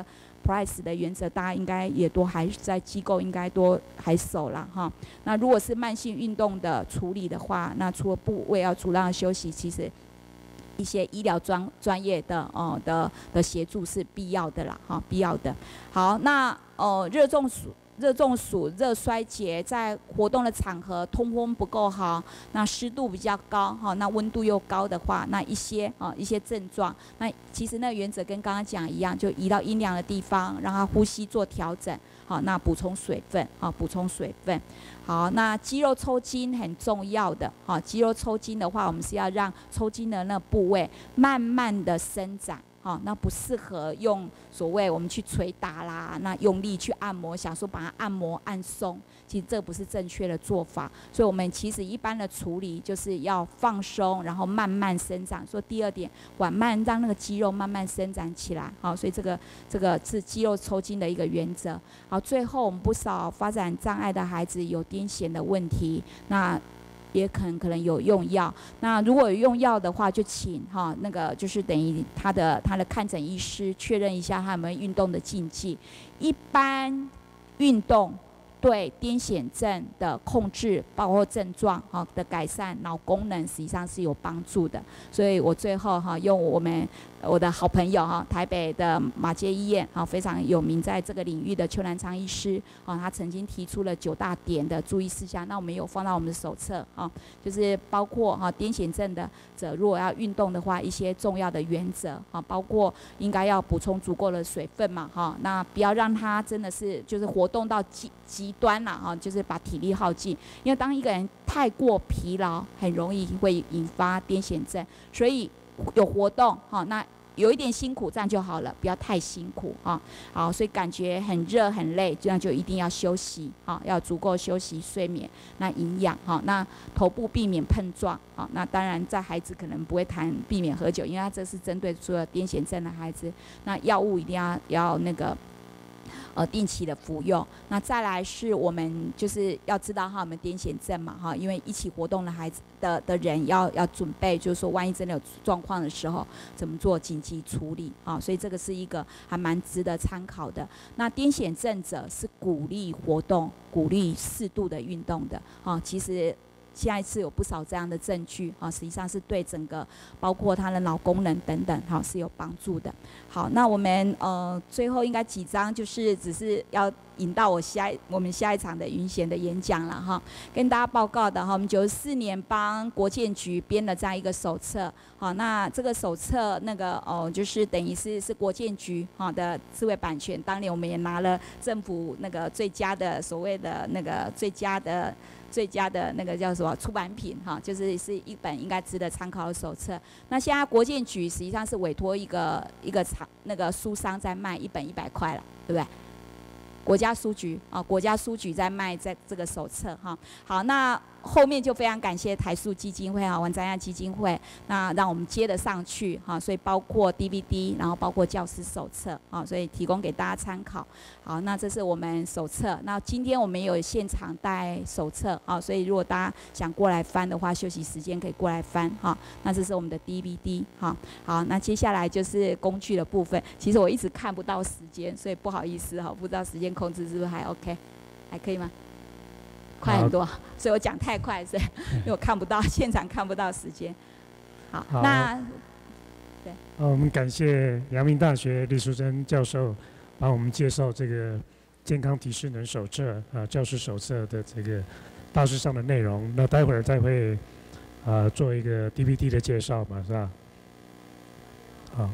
Price 的原则，大家应该也都还在机构应该都还熟了哈。那如果是慢性运动的处理的话，那除了部位要足量休息，其实一些医疗专业的的协助是必要的啦，哈，必要的。好，那热中暑、热衰竭，在活动的场合通风不够好，那湿度比较高，哈，那温度又高的话，那一些症状，那其实那个原则跟刚刚讲一样，就移到阴凉的地方，让他呼吸做调整，好，那补充水分，好，补充水分。好，那肌肉抽筋很重要的，好，肌肉抽筋的话，我们是要让抽筋的那个部位慢慢的伸展。那不适合用所谓我们去捶打啦，那用力去按摩，想说把它按摩按松，其实这不是正确的做法。所以我们其实一般的处理就是要放松，然后慢慢伸展。说第二点，缓慢让那个肌肉慢慢伸展起来。好，所以这个是肌肉抽筋的一个原则。好，最后我们不少发展障碍的孩子有癫痫的问题，那也可能有用药，那如果有用药的话，就请那个就是等于他的看诊医师确认一下他有没有运动的禁忌。一般运动对癫痫症的控制，包括症状的改善、脑功能，实际上是有帮助的。所以我最后用我的好朋友台北的马偕医院非常有名在这个领域的邱南昌医师他曾经提出了9大点的注意事项，那我们有放到我们的手册就是包括癫痫症的者如果要运动的话，一些重要的原则包括应该要补充足够的水分嘛那不要让他真的是就是活动到极端啦就是把体力耗尽，因为当一个人太过疲劳，很容易会引发癫痫症，所以有活动那有一点辛苦这样就好了，不要太辛苦好，所以感觉很热很累，这样就一定要休息要足够休息睡眠，那营养那头部避免碰撞那当然在孩子可能不会谈避免喝酒，因为他这是针对除了癫痫症的孩子，那药物一定要那个定期的服用。那再来是我们就是要知道我们癫痫症嘛因为一起活动的孩子的人要准备，就是说万一真的有状况的时候怎么做紧急处理所以这个是一个还蛮值得参考的。那癫痫症者是鼓励活动，鼓励适度的运动的其实现在是有不少这样的证据实际上是对整个包括他的脑功能等等是有帮助的。好，那我们最后应该几张就是只是要引到我们下一场的云贤的演讲了跟大家报告的我们94年帮国健局编了这样一个手册那这个手册那个就是等于是国健局的智慧版权，当年我们也拿了政府那个最佳的所谓的那个最佳的那个叫什么出版品就是一本应该值得参考的手册。那现在国健局实际上是委托一个那个书商在卖，一本100块了，对不对？国家书局在卖这个手册好，那后面就非常感谢台塑基金会王占亚基金会，那让我们接得上去所以包括 DVD， 然后包括教师手册所以提供给大家参考。好，那这是我们手册。那今天我们有现场带手册所以如果大家想过来翻的话，休息时间可以过来翻那这是我们的 DVD 好，那接下来就是工具的部分。其实我一直看不到时间，所以不好意思不知道时间控制是不是还 OK， 还可以吗？快很多，所以我讲太快，所以因为我看不到现场看不到时间。好，那对， 我们感谢阳明大学李淑珍教授帮我们介绍这个健康体适能手册教师手册的这个大致上的内容。那待会儿再会做一个 DVD 的介绍嘛，是吧？好。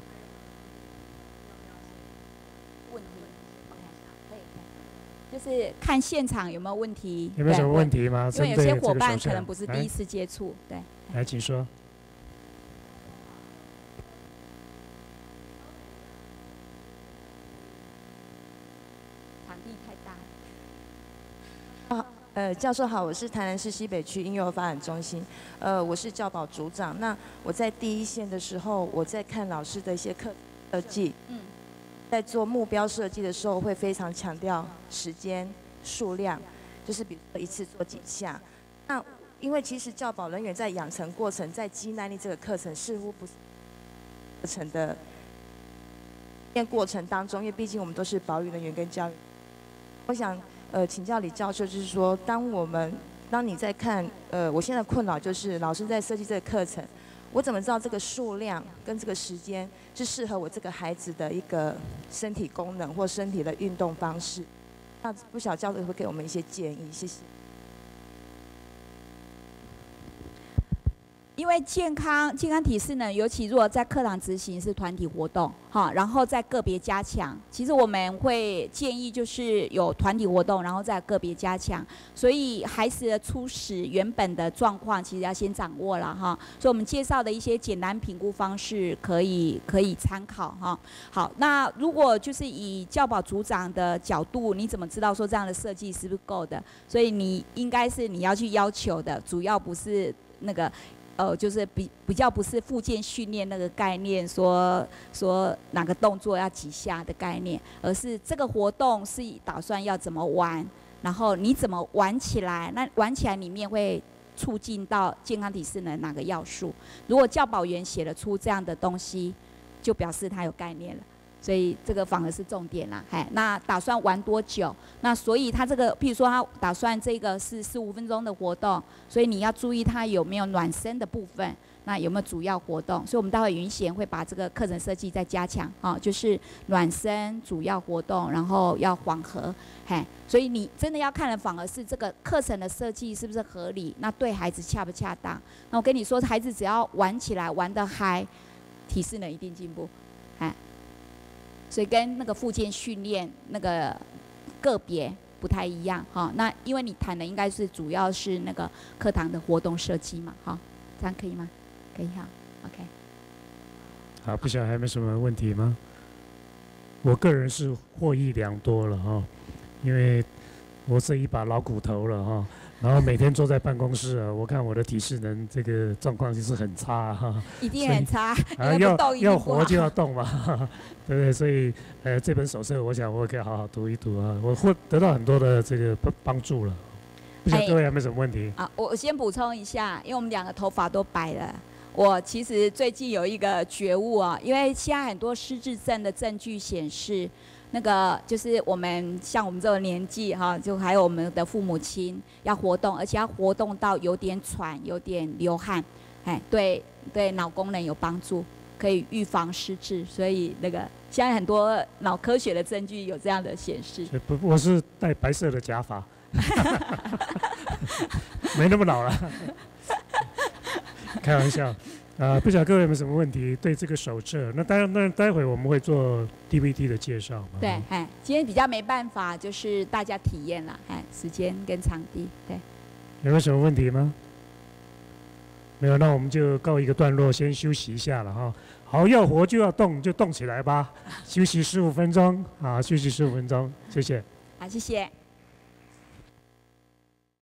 就是看现场有没有问题， 有没有什么问题吗？ 因为有些伙伴可能不是第一次接触，对。 来，请说。 场地太大。 教授好，我是台南市西北区婴幼儿发展中心，我是教保组长。那我在第一线的时候，我在看老师的一些课设计。在做目标设计的时候，会非常强调时间、数量，就是比如说一次做几项。那因为其实教保人员在养成过程，在肌耐力这个课程似乎不是课程的练过程当中，因为毕竟我们都是保育人员跟教育，我想请教李教授，就是说，当你在看我现在困扰就是老师在设计这个课程，我怎么知道这个数量跟这个时间是适合我这个孩子的一个身体功能或身体的运动方式？那不晓得教授会给我们一些建议，谢谢。 因为健康体适能，尤其如果在课堂执行是团体活动，哈，然后在个别加强。其实我们会建议就是有团体活动，然后再个别加强。所以孩子的初始原本的状况，其实要先掌握了哈。所以我们介绍的一些简单评估方式可以参考哈。好，那如果就是以教保组长的角度，你怎么知道说这样的设计是不是够的？所以你应该是你要去要求的，主要不是那个。就是比较不是复健训练那个概念，说哪个动作要几下的概念，而是这个活动是打算要怎么玩，然后你怎么玩起来，那玩起来里面会促进到健康体适能哪个要素？如果教保员写得出这样的东西，就表示他有概念了。所以这个反而是重点啦，那打算玩多久？那所以他这个，譬如说他打算这个是15分钟的活动，所以你要注意他有没有暖身的部分，那有没有主要活动？所以我们待会云贤会把这个课程设计再加强啊，就是暖身、主要活动，然后要缓和，所以你真的要看的反而是这个课程的设计是不是合理，那对孩子恰不恰当？那我跟你说，孩子只要玩起来玩得嗨，体适能一定进步，所以跟那个复健训练那个个别不太一样哈。那因为你谈的应该是主要是那个课堂的活动设计嘛，哈，这样可以吗？可以哈 ，OK。 好，不晓得还有没有什么问题吗？我个人是获益良多了哈，因为我是一把老骨头了哈。然后每天坐在办公室啊，我看我的体适能这个状况就是很差哈， 一定很差， 要活就要动嘛，对不对？所以这本手册我想我可以好好读一读啊，我会得到很多的这个帮助了。不晓得各位有没有什么问题？ 我先补充一下，因为我们两个头发都白了。我其实最近有一个觉悟啊，因为现在很多失智症的证据显示。那个就是像我们这个年纪哈，就还有我们的父母亲要活动，而且要活动到有点喘、有点流汗，对脑功能有帮助，可以预防失智。所以那个现在很多脑科学的证据有这样的显示。 不，我是戴白色的假发，没那么老了，开玩笑。不晓得各位有没有什么问题？对这个手册，那待会我们会做 DVD 的介绍嘛？ 对，今天比较没办法，就是大家体验啦，时间跟场地，对。 有没有什么问题吗？没有，那我们就告一个段落，先休息一下了哈。好，要活就要动，就动起来吧。休息15分钟啊，休息15分钟，谢谢。 好，谢谢。